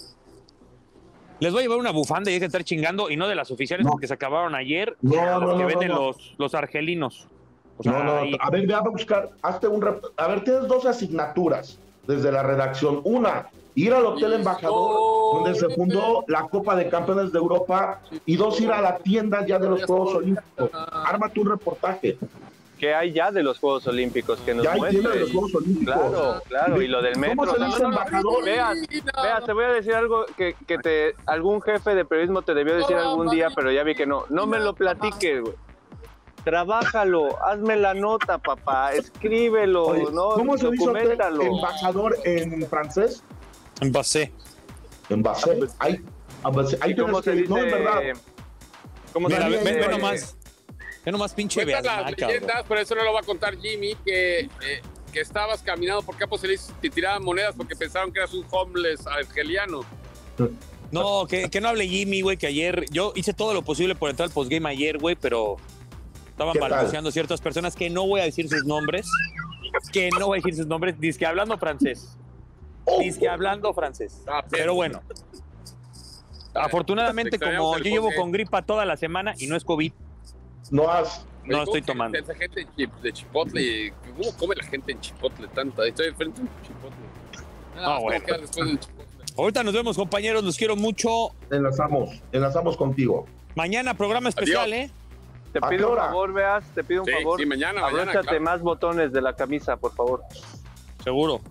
Speaker 4: Les voy a llevar una bufanda y hay que estar chingando, y no de las oficiales
Speaker 5: No.
Speaker 4: porque se acabaron ayer,
Speaker 5: No,
Speaker 4: las
Speaker 5: no,
Speaker 4: que
Speaker 5: no,
Speaker 4: venden
Speaker 5: no, no.
Speaker 4: Los, los argelinos. O sea,
Speaker 5: No, no,
Speaker 4: ahí-
Speaker 5: a ver, ve a buscar, hazte un... rep- A ver, tienes dos asignaturas desde la redacción. Una, ir al Hotel Embajador, donde se fundó la Copa de Campeones de Europa, y dos, ir a la tienda ya de los Juegos Olímpicos. Ármate un reportaje.
Speaker 2: Que hay ya de los Juegos Olímpicos, que nos
Speaker 5: Ya hay tienda de
Speaker 2: muestre.
Speaker 5: los Juegos Olímpicos.
Speaker 2: Claro, claro, y lo del metro.
Speaker 5: ¿Cómo se
Speaker 2: o sea,
Speaker 5: dice
Speaker 2: no, no, no,
Speaker 5: embajador?
Speaker 2: Veas,
Speaker 1: No,
Speaker 2: veas,
Speaker 1: no.
Speaker 2: te voy a decir algo que, que te algún jefe de periodismo te debió decir
Speaker 1: No,
Speaker 2: algún
Speaker 1: no,
Speaker 2: día,
Speaker 1: no.
Speaker 2: pero ya vi que no. No me lo platiques, güey. Trabájalo, hazme la nota, papá, escríbelo,
Speaker 5: Oye,
Speaker 2: ¿no?
Speaker 5: ¿cómo se dice hotel
Speaker 2: Documentalo.
Speaker 5: embajador en francés?
Speaker 4: en base.
Speaker 5: Embajé. Ahí, ahí
Speaker 2: ¿Y cómo
Speaker 5: tienes
Speaker 2: se
Speaker 5: que ir.
Speaker 2: dice?
Speaker 5: No, en verdad.
Speaker 2: ¿Cómo se
Speaker 4: Mira,
Speaker 5: Bien,
Speaker 4: ve,
Speaker 2: dice?
Speaker 4: ve
Speaker 5: bien,
Speaker 4: nomás. Ve nomás, pinche
Speaker 1: Cuentan las
Speaker 4: Beasma, cabrón.
Speaker 1: leyendas, pero eso no lo va a contar Jimmy, que, eh, que estabas caminando por Campos Elíseos y te tiraban monedas porque pensaron que eras un homeless argeliano.
Speaker 4: No, que, que no hable Jimmy, güey, que ayer yo hice todo lo posible por entrar al postgame ayer, güey, pero estaban
Speaker 5: ¿Qué tal?
Speaker 4: balbuceando ciertas personas que no voy a decir sus nombres, que no voy a decir sus nombres, dizque hablando francés, dizque hablando francés.
Speaker 1: Ah,
Speaker 4: Pero bueno, afortunadamente
Speaker 1: Te
Speaker 4: como
Speaker 1: extrañamos el
Speaker 4: yo llevo
Speaker 1: postgame.
Speaker 4: con gripa toda la semana y no es COVID,
Speaker 5: No has.
Speaker 4: no
Speaker 1: Oye,
Speaker 4: estoy
Speaker 1: ¿cómo
Speaker 4: tomando.
Speaker 1: Esa gente de Chip- de Chipotle, ¿cómo come la gente en Chipotle tanto? Estoy enfrente de un Chipotle. Nada
Speaker 4: Ah,
Speaker 1: más
Speaker 4: bueno.
Speaker 1: como queda después del Chipotle.
Speaker 4: Ahorita nos vemos, compañeros, los quiero mucho.
Speaker 5: Enlazamos, enlazamos contigo.
Speaker 4: Mañana programa especial,
Speaker 1: Adiós.
Speaker 4: ¿eh?
Speaker 2: Te
Speaker 5: ¿A qué
Speaker 2: pido un
Speaker 5: hora?
Speaker 2: favor, veas, te pido un
Speaker 1: Sí,
Speaker 2: favor.
Speaker 1: sí, mañana, mañana,
Speaker 2: Abróchate
Speaker 1: claro.
Speaker 2: más botones de la camisa, por favor.
Speaker 4: Seguro.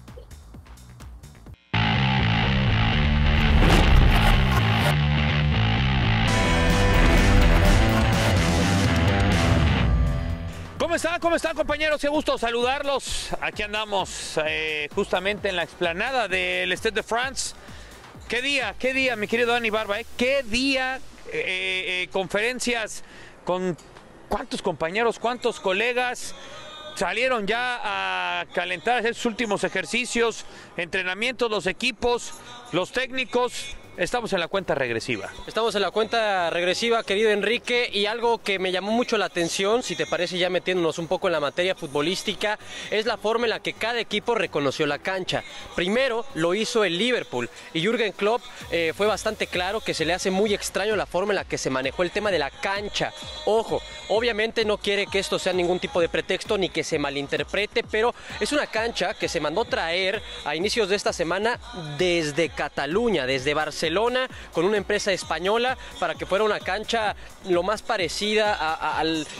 Speaker 4: ¿Cómo están? ¿Cómo están, compañeros? Qué gusto saludarlos. Aquí andamos eh, justamente en la explanada del Stade de France. ¿Qué día? ¿Qué día, mi querido Dani Barba? eh? ¿Qué día? Eh, eh, conferencias con cuántos compañeros, cuántos colegas salieron ya a calentar, a hacer sus últimos ejercicios, entrenamientos, los equipos, los técnicos. Estamos en la cuenta regresiva.
Speaker 6: Estamos en la cuenta regresiva, querido Enrique, y algo que me llamó mucho la atención, si te parece ya metiéndonos un poco en la materia futbolística, es la forma en la que cada equipo reconoció la cancha. Primero lo hizo el Liverpool y Jürgen Klopp eh, fue bastante claro que se le hace muy extraño la forma en la que se manejó el tema de la cancha. Ojo, obviamente no quiere que esto sea ningún tipo de pretexto ni que se malinterprete, pero es una cancha que se mandó traer a inicios de esta semana desde Cataluña, desde Barcelona, con una empresa española para que fuera una cancha lo más parecida a, a, al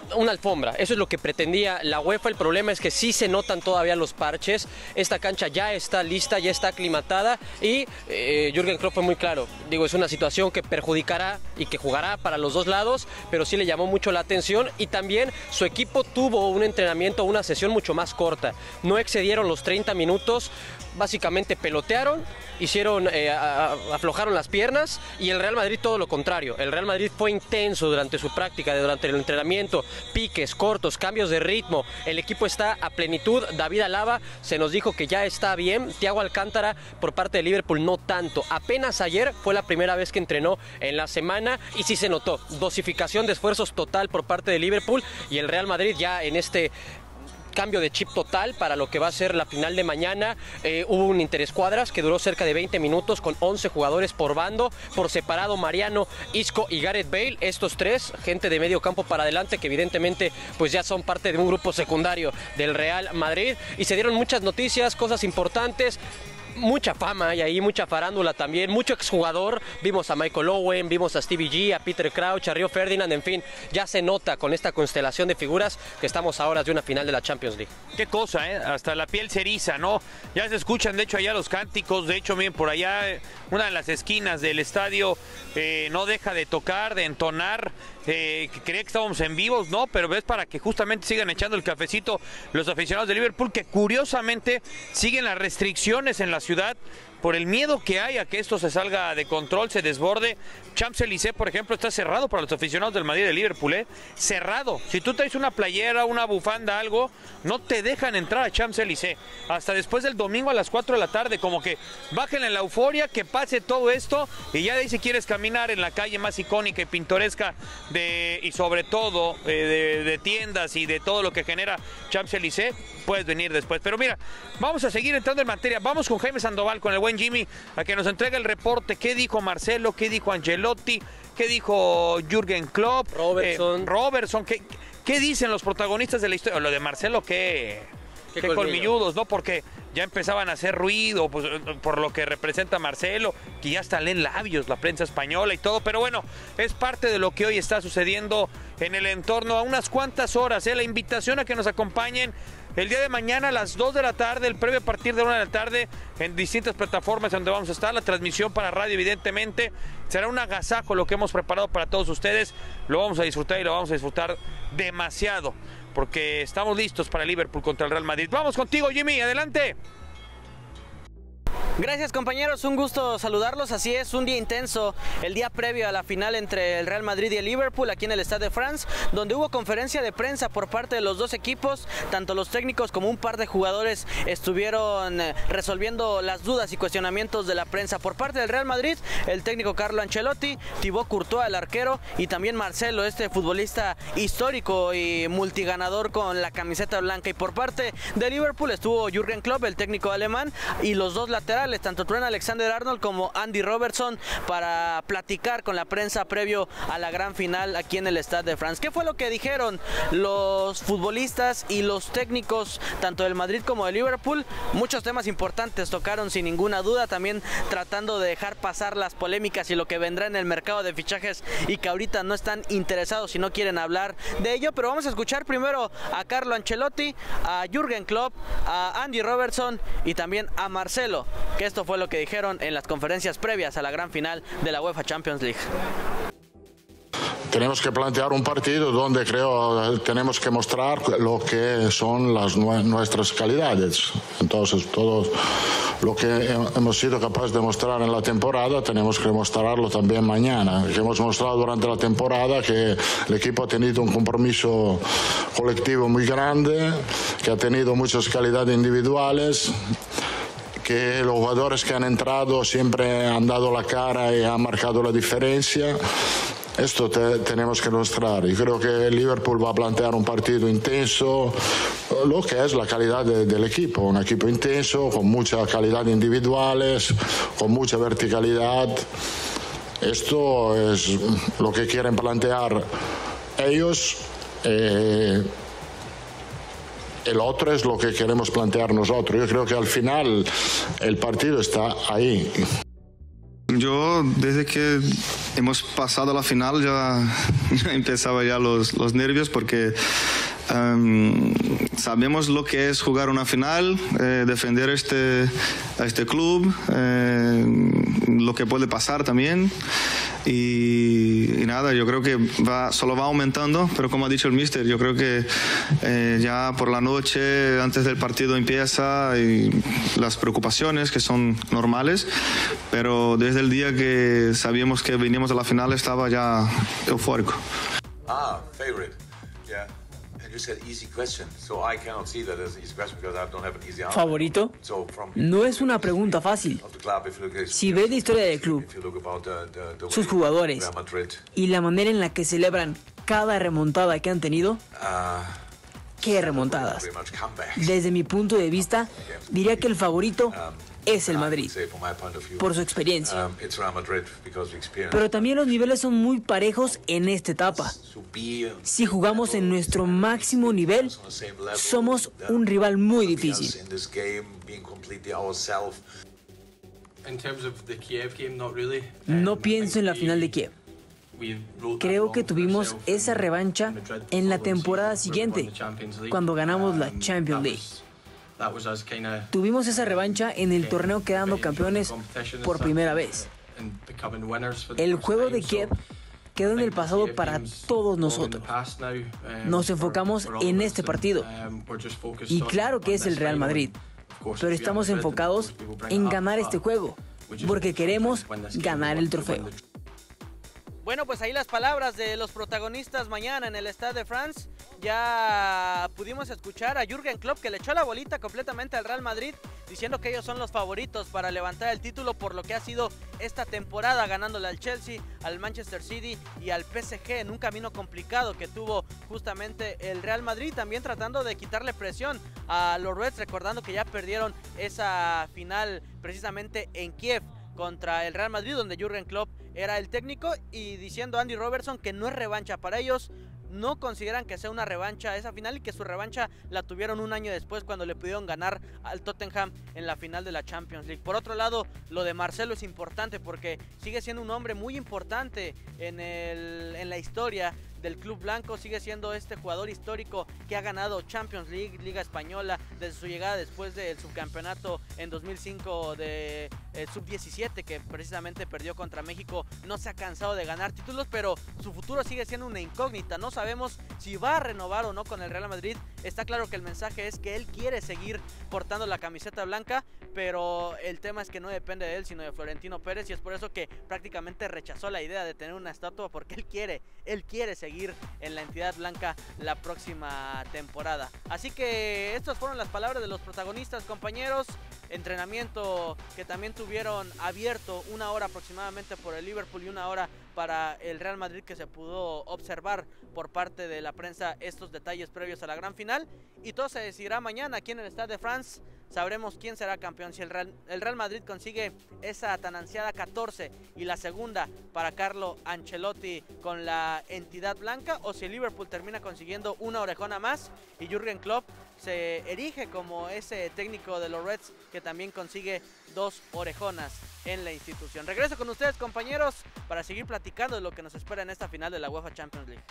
Speaker 6: una alfombra, eso es lo que pretendía la UEFA. El problema es que sí se notan todavía los parches. Esta cancha ya está lista, ya está aclimatada y eh, Jürgen Klopp fue muy claro. Digo, es una situación que perjudicará y que jugará para los dos lados, pero sí le llamó mucho la atención y también su equipo tuvo un entrenamiento, una sesión mucho más corta. No excedieron los treinta minutos, básicamente pelotearon, hicieron, eh, a, a, aflojaron las piernas y el Real Madrid todo lo contrario. El Real Madrid fue intenso durante su práctica, durante el entrenamiento, piques, cortos, cambios de ritmo. El equipo está a plenitud. David Alaba se nos dijo que ya está bien. Thiago Alcántara por parte de Liverpool no tanto. Apenas ayer fue la primera vez que entrenó en la semana y sí se notó dosificación de esfuerzos total por parte de Liverpool y el Real Madrid ya en este cambio de chip total para lo que va a ser la final de mañana. Eh, hubo un interescuadras que duró cerca de veinte minutos con once jugadores por bando, por separado Mariano, Isco y Gareth Bale, estos tres, gente de medio campo para adelante que evidentemente pues ya son parte de un grupo secundario del Real Madrid y se dieron muchas noticias, cosas importantes. Mucha fama y ahí mucha farándula también, mucho exjugador, vimos a Michael Owen, vimos a Stevie G, a Peter Crouch, a Rio Ferdinand, en fin, ya se nota con esta constelación de figuras que estamos a horas de una final de la Champions League.
Speaker 4: Qué cosa, ¿eh? Hasta la piel se eriza, ¿no? Ya se escuchan de hecho allá los cánticos, de hecho miren por allá, una de las esquinas del estadio eh, no deja de tocar, de entonar. Eh, que creía que estábamos en vivos, no, pero es para que justamente sigan echando el cafecito los aficionados de Liverpool, que curiosamente siguen las restricciones en la ciudad por el miedo que hay a que esto se salga de control, se desborde. Champs-Élysées, por ejemplo, está cerrado para los aficionados del Madrid de Liverpool, ¿eh? Cerrado. Si tú traes una playera, una bufanda, algo, no te dejan entrar a Champs-Élysées. Hasta después del domingo a las cuatro de la tarde, como que bájenle la euforia, que pase todo esto, y ya de ahí si quieres caminar en la calle más icónica y pintoresca de, y sobre todo eh, de, de tiendas y de todo lo que genera Champs-Élysées, puedes venir después. Pero mira, vamos a seguir entrando en materia. Vamos con Jaime Sandoval, con el buen Jimmy, a que nos entregue el reporte. ¿Qué dijo Marcelo? ¿Qué dijo Ancelotti? ¿Qué dijo Jürgen Klopp?
Speaker 6: Robertson.
Speaker 4: Eh, Robertson. ¿Qué, ¿Qué dicen los protagonistas de la historia? Lo de Marcelo, ¿qué? Qué, qué colmilludos, ¿no? Porque ya empezaban a hacer ruido pues, por lo que representa Marcelo, que ya hasta leen labios la prensa española y todo, pero bueno, es parte de lo que hoy está sucediendo en el entorno. A unas cuantas horas, ¿eh? La invitación a que nos acompañen el día de mañana a las dos de la tarde, el previo a partir de una de la tarde, en distintas plataformas donde vamos a estar, la transmisión para radio evidentemente, será un agasajo lo que hemos preparado para todos ustedes, lo vamos a disfrutar y lo vamos a disfrutar demasiado, porque estamos listos para Liverpool contra el Real Madrid. Vamos contigo, Jimmy, adelante.
Speaker 7: Gracias compañeros, un gusto saludarlos. Así es, un día intenso, el día previo a la final entre el Real Madrid y el Liverpool aquí en el Stade de France, donde hubo conferencia de prensa por parte de los dos equipos. Tanto los técnicos como un par de jugadores estuvieron resolviendo las dudas y cuestionamientos de la prensa. Por parte del Real Madrid, el técnico Carlo Ancelotti, Thibaut Courtois, el arquero, y también Marcelo, este futbolista histórico y multiganador con la camiseta blanca. Y por parte de Liverpool estuvo Jürgen Klopp, el técnico alemán, y los dos laterales, tanto Trent Alexander-Arnold como Andy Robertson, para platicar con la prensa previo a la gran final aquí en el Stade de France. ¿Qué fue lo que dijeron los futbolistas y los técnicos tanto del Madrid como del Liverpool? Muchos temas importantes tocaron sin ninguna duda, también tratando de dejar pasar las polémicas y lo que vendrá en el mercado de fichajes y que ahorita no están interesados y no quieren hablar de ello. Pero vamos a escuchar primero a Carlo Ancelotti, a Jürgen Klopp, a Andy Robertson y también a Marcelo, que esto fue lo que dijeron en las conferencias previas a la gran final de la UEFA Champions League.
Speaker 8: Tenemos que plantear un partido donde creo tenemos que mostrar lo que son las nuestras calidades. Entonces, todo lo que hemos sido capaces de mostrar en la temporada, tenemos que mostrarlo también mañana. Que hemos mostrado durante la temporada que el equipo ha tenido un compromiso colectivo muy grande, que ha tenido muchas calidades individuales, que los jugadores que han entrado siempre han dado la cara y han marcado la diferencia. Esto te, tenemos que mostrar. Y creo que Liverpool va a plantear un partido intenso, lo que es la calidad de, del equipo. Un equipo intenso, con mucha calidad individuales, con mucha verticalidad. Esto es lo que quieren plantear ellos. Eh, El otro es lo que queremos plantear nosotros. Yo creo que al final el partido está ahí.
Speaker 9: yo desde que hemos pasado a la final ya, ya empezaba ya los, los nervios porque um, sabemos lo que es jugar una final, eh, defender este, a este club, eh, lo que puede pasar también. Y, y nada, yo creo que va, solo va aumentando, pero como ha dicho el míster, yo creo que eh, ya por la noche, antes del partido empieza y las preocupaciones que son normales, pero desde el día que sabíamos que veníamos a la final estaba ya eufórico.
Speaker 10: Ah, favorite, yeah. You said easy question, so I cannot see that as an easy question because I don't have an easy answer.
Speaker 11: ¿Favorito? No es una pregunta fácil. Si ves la historia del club, sus jugadores y la manera en la que celebran cada remontada que han tenido, ¿qué remontadas? Desde mi punto de vista, diría que el favorito es el Madrid, por su experiencia. Pero también los niveles son muy parejos en esta etapa. Si jugamos en nuestro máximo nivel, somos un rival muy difícil. No pienso en la final de Kiev. Creo que tuvimos esa revancha en la temporada siguiente, cuando ganamos la Champions League. Tuvimos esa revancha en el torneo quedando campeones por primera vez. El juego de Kiev quedó en el pasado para todos nosotros. Nos enfocamos en este partido. Y claro que es el Real Madrid, pero estamos enfocados en ganar este juego, porque queremos ganar el trofeo.
Speaker 7: Bueno, pues ahí las palabras de los protagonistas mañana en el Stade de France. Ya pudimos escuchar a Jürgen Klopp, que le echó la bolita completamente al Real Madrid, diciendo que ellos son los favoritos para levantar el título por lo que ha sido esta temporada, ganándole al Chelsea, al Manchester City y al P S G en un camino complicado que tuvo justamente el Real Madrid, también tratando de quitarle presión a los Reds, recordando que ya perdieron esa final precisamente en Kiev contra el Real Madrid, donde Jürgen Klopp era el técnico, y diciendo Andy Robertson que no es revancha para ellos. No consideran que sea una revancha esa final y que su revancha la tuvieron un año después cuando le pudieron ganar al Tottenham en la final de la Champions League. Por otro lado, lo de Marcelo es importante porque sigue siendo un hombre muy importante en, el, en la historia del club blanco. Sigue siendo este jugador histórico que ha ganado Champions League, Liga Española, desde su llegada después del subcampeonato en dos mil cinco de eh, sub diecisiete, que precisamente perdió contra México. No se ha cansado de ganar títulos, pero su futuro sigue siendo una incógnita. No sabemos si va a renovar o no con el Real Madrid. Está claro que el mensaje es que él quiere seguir portando la camiseta blanca, pero el tema es que no depende de él, sino de Florentino Pérez, y es por eso que prácticamente rechazó la idea de tener una estatua, porque él quiere, él quiere seguir en la entidad blanca la próxima temporada. Así que estas fueron las palabras de los protagonistas, compañeros. Entrenamiento que también tuvieron abierto una hora aproximadamente por el Liverpool y una hora para el Real Madrid, que se pudo observar por parte de la prensa estos detalles previos a la gran final, y todo se decidirá mañana aquí en el Stade de France. Sabremos quién será campeón, si el Real, el Real Madrid consigue esa tan ansiada catorce y la segunda para Carlo Ancelotti con la entidad blanca, o si el Liverpool termina consiguiendo una orejona más y Jürgen Klopp se erige como ese técnico de los Reds que también consigue dos orejonas en la institución. Regreso con ustedes, compañeros, para seguir platicando de lo que nos espera en esta final de la UEFA Champions League.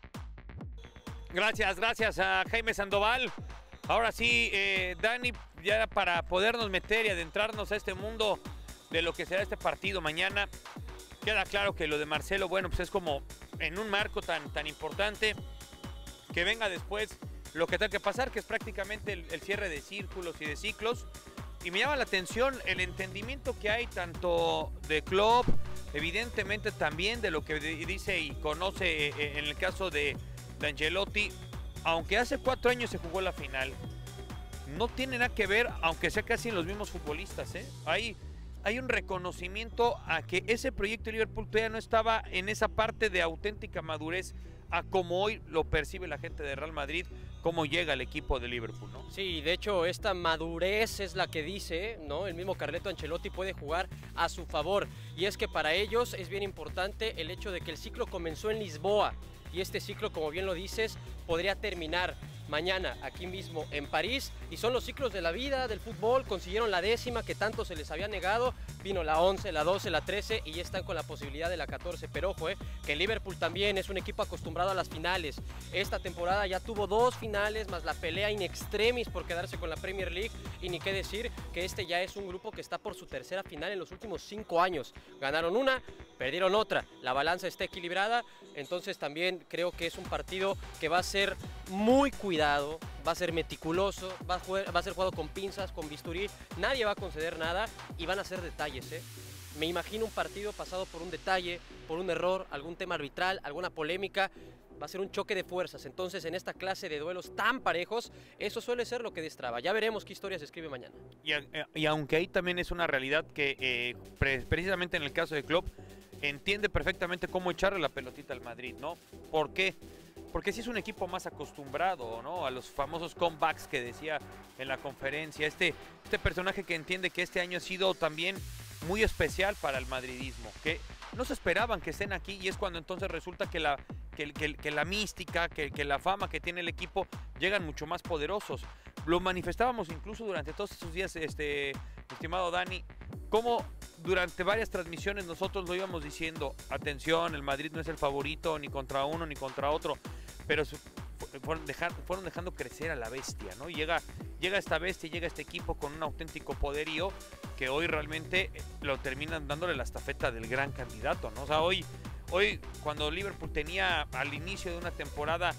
Speaker 4: Gracias, gracias a Jaime Sandoval. Ahora sí, eh, Dani, ya para podernos meter y adentrarnos a este mundo de lo que será este partido mañana, queda claro que lo de Marcelo, bueno, pues es como en un marco tan, tan importante, que venga después lo que tenga que pasar, que es prácticamente el, el cierre de círculos y de ciclos. Y me llama la atención el entendimiento que hay tanto de Klopp, evidentemente también de lo que dice y conoce en el caso de, de Ancelotti. Aunque hace cuatro años se jugó la final, no tiene nada que ver, aunque sea casi los mismos futbolistas, ¿eh? Hay, hay un reconocimiento a que ese proyecto de Liverpool todavía no estaba en esa parte de auténtica madurez a como hoy lo percibe la gente de Real Madrid, cómo llega el equipo de Liverpool, ¿no?
Speaker 6: Sí, de hecho esta madurez es la que dice, ¿no? El mismo Carleto Ancelotti puede jugar a su favor, y es que para ellos es bien importante el hecho de que el ciclo comenzó en Lisboa, y este ciclo, como bien lo dices, podría terminar mañana aquí mismo en París, y son los ciclos de la vida del fútbol. Consiguieron la décima que tanto se les había negado, vino la once, la doce, la trece y ya están con la posibilidad de la catorce. Pero ojo, eh, que Liverpool también es un equipo acostumbrado a las finales. Esta temporada ya tuvo dos finales más la pelea in extremis por quedarse con la Premier League, y ni qué decir que este ya es un grupo que está por su tercera final en los últimos cinco años. Ganaron una, perdieron otra, la balanza está equilibrada, entonces también creo que es un partido que va a ser muy cuidado, va a ser meticuloso, va a, jugar, va a ser jugado con pinzas, con bisturí, nadie va a conceder nada y van a ser detalles, ¿eh? Me imagino un partido pasado por un detalle, por un error, algún tema arbitral, alguna polémica. Va a ser un choque de fuerzas, entonces en esta clase de duelos tan parejos, eso suele ser lo que destraba. Ya veremos qué historia se escribe mañana.
Speaker 4: Y, y aunque ahí también es una realidad que eh, pre precisamente en el caso de Klopp, entiende perfectamente cómo echarle la pelotita al Madrid, ¿no? ¿Por qué? Porque sí es un equipo más acostumbrado, ¿no? A los famosos comebacks que decía en la conferencia. Este, este personaje que entiende que este año ha sido también muy especial para el madridismo, que no se esperaban que estén aquí, y es cuando entonces resulta que la, que, que, que la mística, que, que la fama que tiene el equipo llegan mucho más poderosos. Lo manifestábamos incluso durante todos estos días, este, estimado Dani, cómo durante varias transmisiones nosotros lo íbamos diciendo: atención, el Madrid no es el favorito ni contra uno ni contra otro, pero fueron, dejar, fueron dejando crecer a la bestia, ¿no? Y llega, llega esta bestia, llega este equipo con un auténtico poderío que hoy realmente lo terminan dándole la estafeta del gran candidato, ¿no? O sea, hoy, hoy cuando Liverpool tenía al inicio de una temporada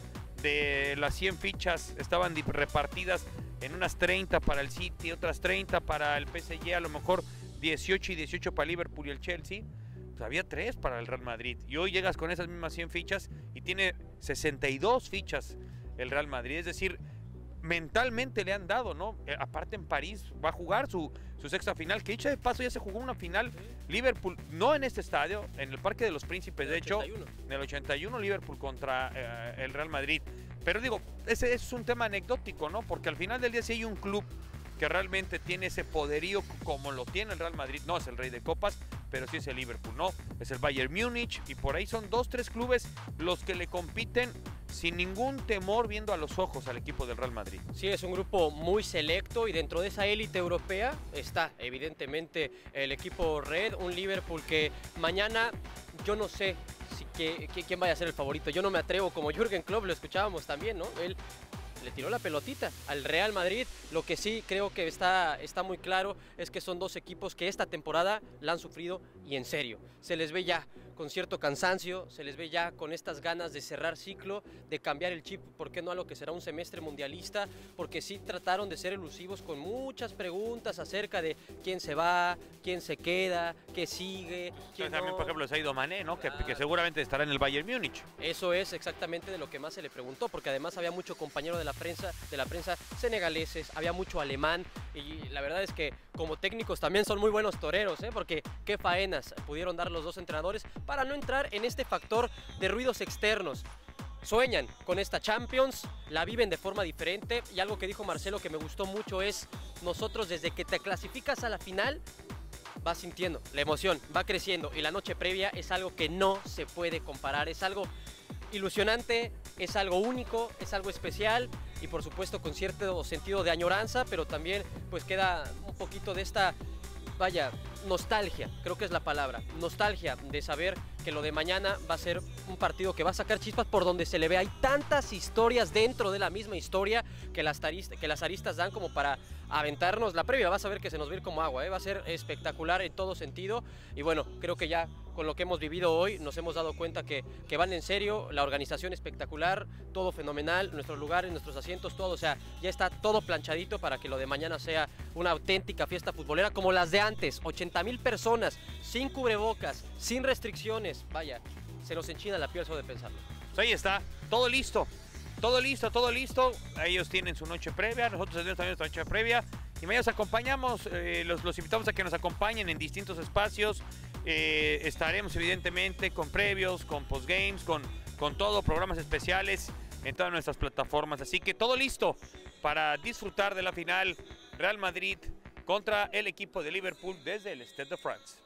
Speaker 4: de las cien fichas, estaban repartidas en unas treinta para el City, otras treinta para el P S G, a lo mejor dieciocho y dieciocho para Liverpool y el Chelsea. Pues había tres para el Real Madrid, y hoy llegas con esas mismas cien fichas y tiene sesenta y dos fichas el Real Madrid, es decir, mentalmente le han dado, ¿no? Eh, aparte en París va a jugar su, su sexta final, que dicho de paso ya se jugó una final, Liverpool, no en este estadio, en el Parque de los Príncipes, de hecho, en el ochenta y uno Liverpool contra eh, el Real Madrid. Pero digo, ese, ese es un tema anecdótico, ¿no? Porque al final del día sí hay un club que realmente tiene ese poderío como lo tiene el Real Madrid. No es el rey de copas, pero sí es el Liverpool, ¿no? Es el Bayern Múnich, y por ahí son dos, tres clubes los que le compiten sin ningún temor, viendo a los ojos al equipo del Real Madrid.
Speaker 6: Sí, es un grupo muy selecto, y dentro de esa élite europea está evidentemente el equipo Red, un Liverpool que mañana yo no sé si que, que, quién vaya a ser el favorito. Yo no me atrevo, como Jürgen Klopp, lo escuchábamos también, ¿no? Él le tiró la pelotita al Real Madrid. Lo que sí creo que está, está muy claro es que son dos equipos que esta temporada la han sufrido, y en serio. Se les ve ya con cierto cansancio, se les ve ya con estas ganas de cerrar ciclo, de cambiar el chip, ¿por qué no a lo que será un semestre mundialista? Porque sí trataron de ser elusivos con muchas preguntas acerca de quién se va, quién se queda, qué sigue, quién
Speaker 4: también,
Speaker 6: no.
Speaker 4: por ejemplo, Sadio Mané, ¿no? Que, que seguramente estará en el Bayern Múnich.
Speaker 6: Eso es exactamente de lo que más se le preguntó, porque además había mucho compañero de la prensa, de la prensa senegaleses, había mucho alemán, y la verdad es que como técnicos también son muy buenos toreros, ¿eh? Porque qué faenas pudieron dar los dos entrenadores para no entrar en este factor de ruidos externos. Sueñan con esta Champions, la viven de forma diferente, y algo que dijo Marcelo que me gustó mucho es: nosotros desde que te clasificas a la final vas sintiendo la emoción, va creciendo, y la noche previa es algo que no se puede comparar, es algo ilusionante, es algo único, es algo especial, y por supuesto con cierto sentido de añoranza, pero también pues queda un poquito de esta, vaya, nostalgia, creo que es la palabra, nostalgia de saber que lo de mañana va a ser un partido que va a sacar chispas por donde se le ve. Hay tantas historias dentro de la misma historia que las, taristas, que las aristas dan como para aventarnos la previa. Vas a ver que se nos va a ir como agua, ¿eh? Va a ser espectacular en todo sentido, y bueno, creo que ya con lo que hemos vivido hoy nos hemos dado cuenta que, que van en serio, la organización espectacular, todo fenomenal, nuestros lugares, nuestros asientos, todo, o sea, ya está todo planchadito para que lo de mañana sea una auténtica fiesta futbolera como las de antes. Ochenta mil personas, sin cubrebocas, sin restricciones, vaya, se nos enchina la piel solo de pensarlo.
Speaker 4: Pues ahí está, todo listo, todo listo, todo listo. Ellos tienen su noche previa, nosotros tenemos también nuestra noche previa, y mañana nos acompañamos, eh, los, los invitamos a que nos acompañen en distintos espacios. Eh, estaremos evidentemente con previos, con postgames, con, con todo, programas especiales en todas nuestras plataformas. Así que todo listo para disfrutar de la final Real Madrid contra el equipo de Liverpool desde el Stade de France.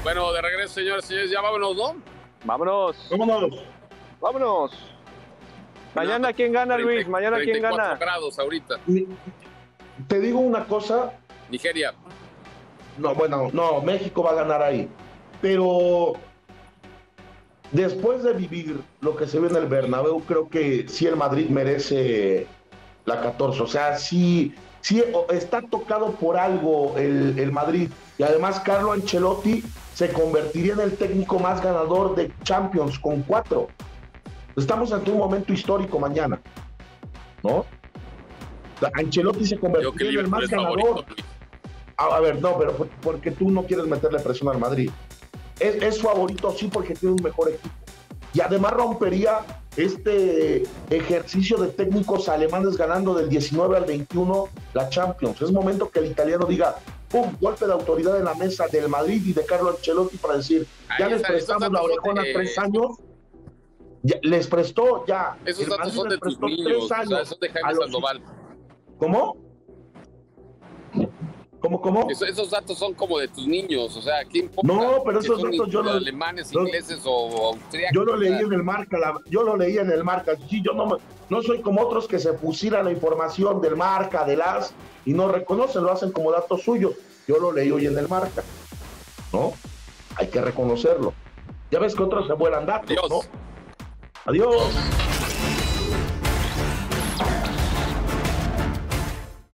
Speaker 1: Bueno, de regreso, señores, señores, ya vámonos, ¿no?
Speaker 2: Vámonos.
Speaker 5: Vámonos.
Speaker 2: Vámonos. Mañana, ¿quién gana, Luis? Mañana, ¿quién gana?
Speaker 1: Grados ahorita.
Speaker 5: Te digo una cosa.
Speaker 1: Nigeria.
Speaker 5: No, bueno, no, México va a ganar ahí. Pero después de vivir lo que se ve en el Bernabéu, creo que sí el Madrid merece la catorce. O sea, sí, sí está tocado por algo el, el Madrid. Y además Carlo Ancelotti se convertiría en el técnico más ganador de Champions con cuatro. Estamos ante un momento histórico mañana, ¿no? Ancelotti se convertiría en el más ganador. A, a ver, no, pero por, porque tú no quieres meterle presión al Madrid. Es, es favorito, sí, porque tiene un mejor equipo. Y además rompería este ejercicio de técnicos alemanes ganando del diecinueve al veintiuno la Champions. Es momento que el italiano diga, pum, golpe de autoridad en la mesa del Madrid y de Carlo Ancelotti para decir, ya les prestamos la orejona de... tres años. Ya, les prestó ya.
Speaker 1: Esos datos son de tus niños, o sea, son de Jaime Sandoval.
Speaker 5: ¿Cómo? ¿Cómo, cómo?
Speaker 1: Eso, esos datos son como de tus niños, o sea, ¿qué importa?
Speaker 5: No, pero esos datos yo los...
Speaker 1: alemanes, los, ingleses o austriacos.
Speaker 5: Yo lo leí en el Marca, la, yo lo leí en el Marca. Sí, yo no, no soy como otros que se fusilan la información del Marca, del A S, y no reconocen, lo hacen como datos suyos. Yo lo leí hoy en el Marca, ¿no? Hay que reconocerlo. Ya ves que otros se vuelan datos,
Speaker 1: Adiós.
Speaker 5: ¿no? Adiós.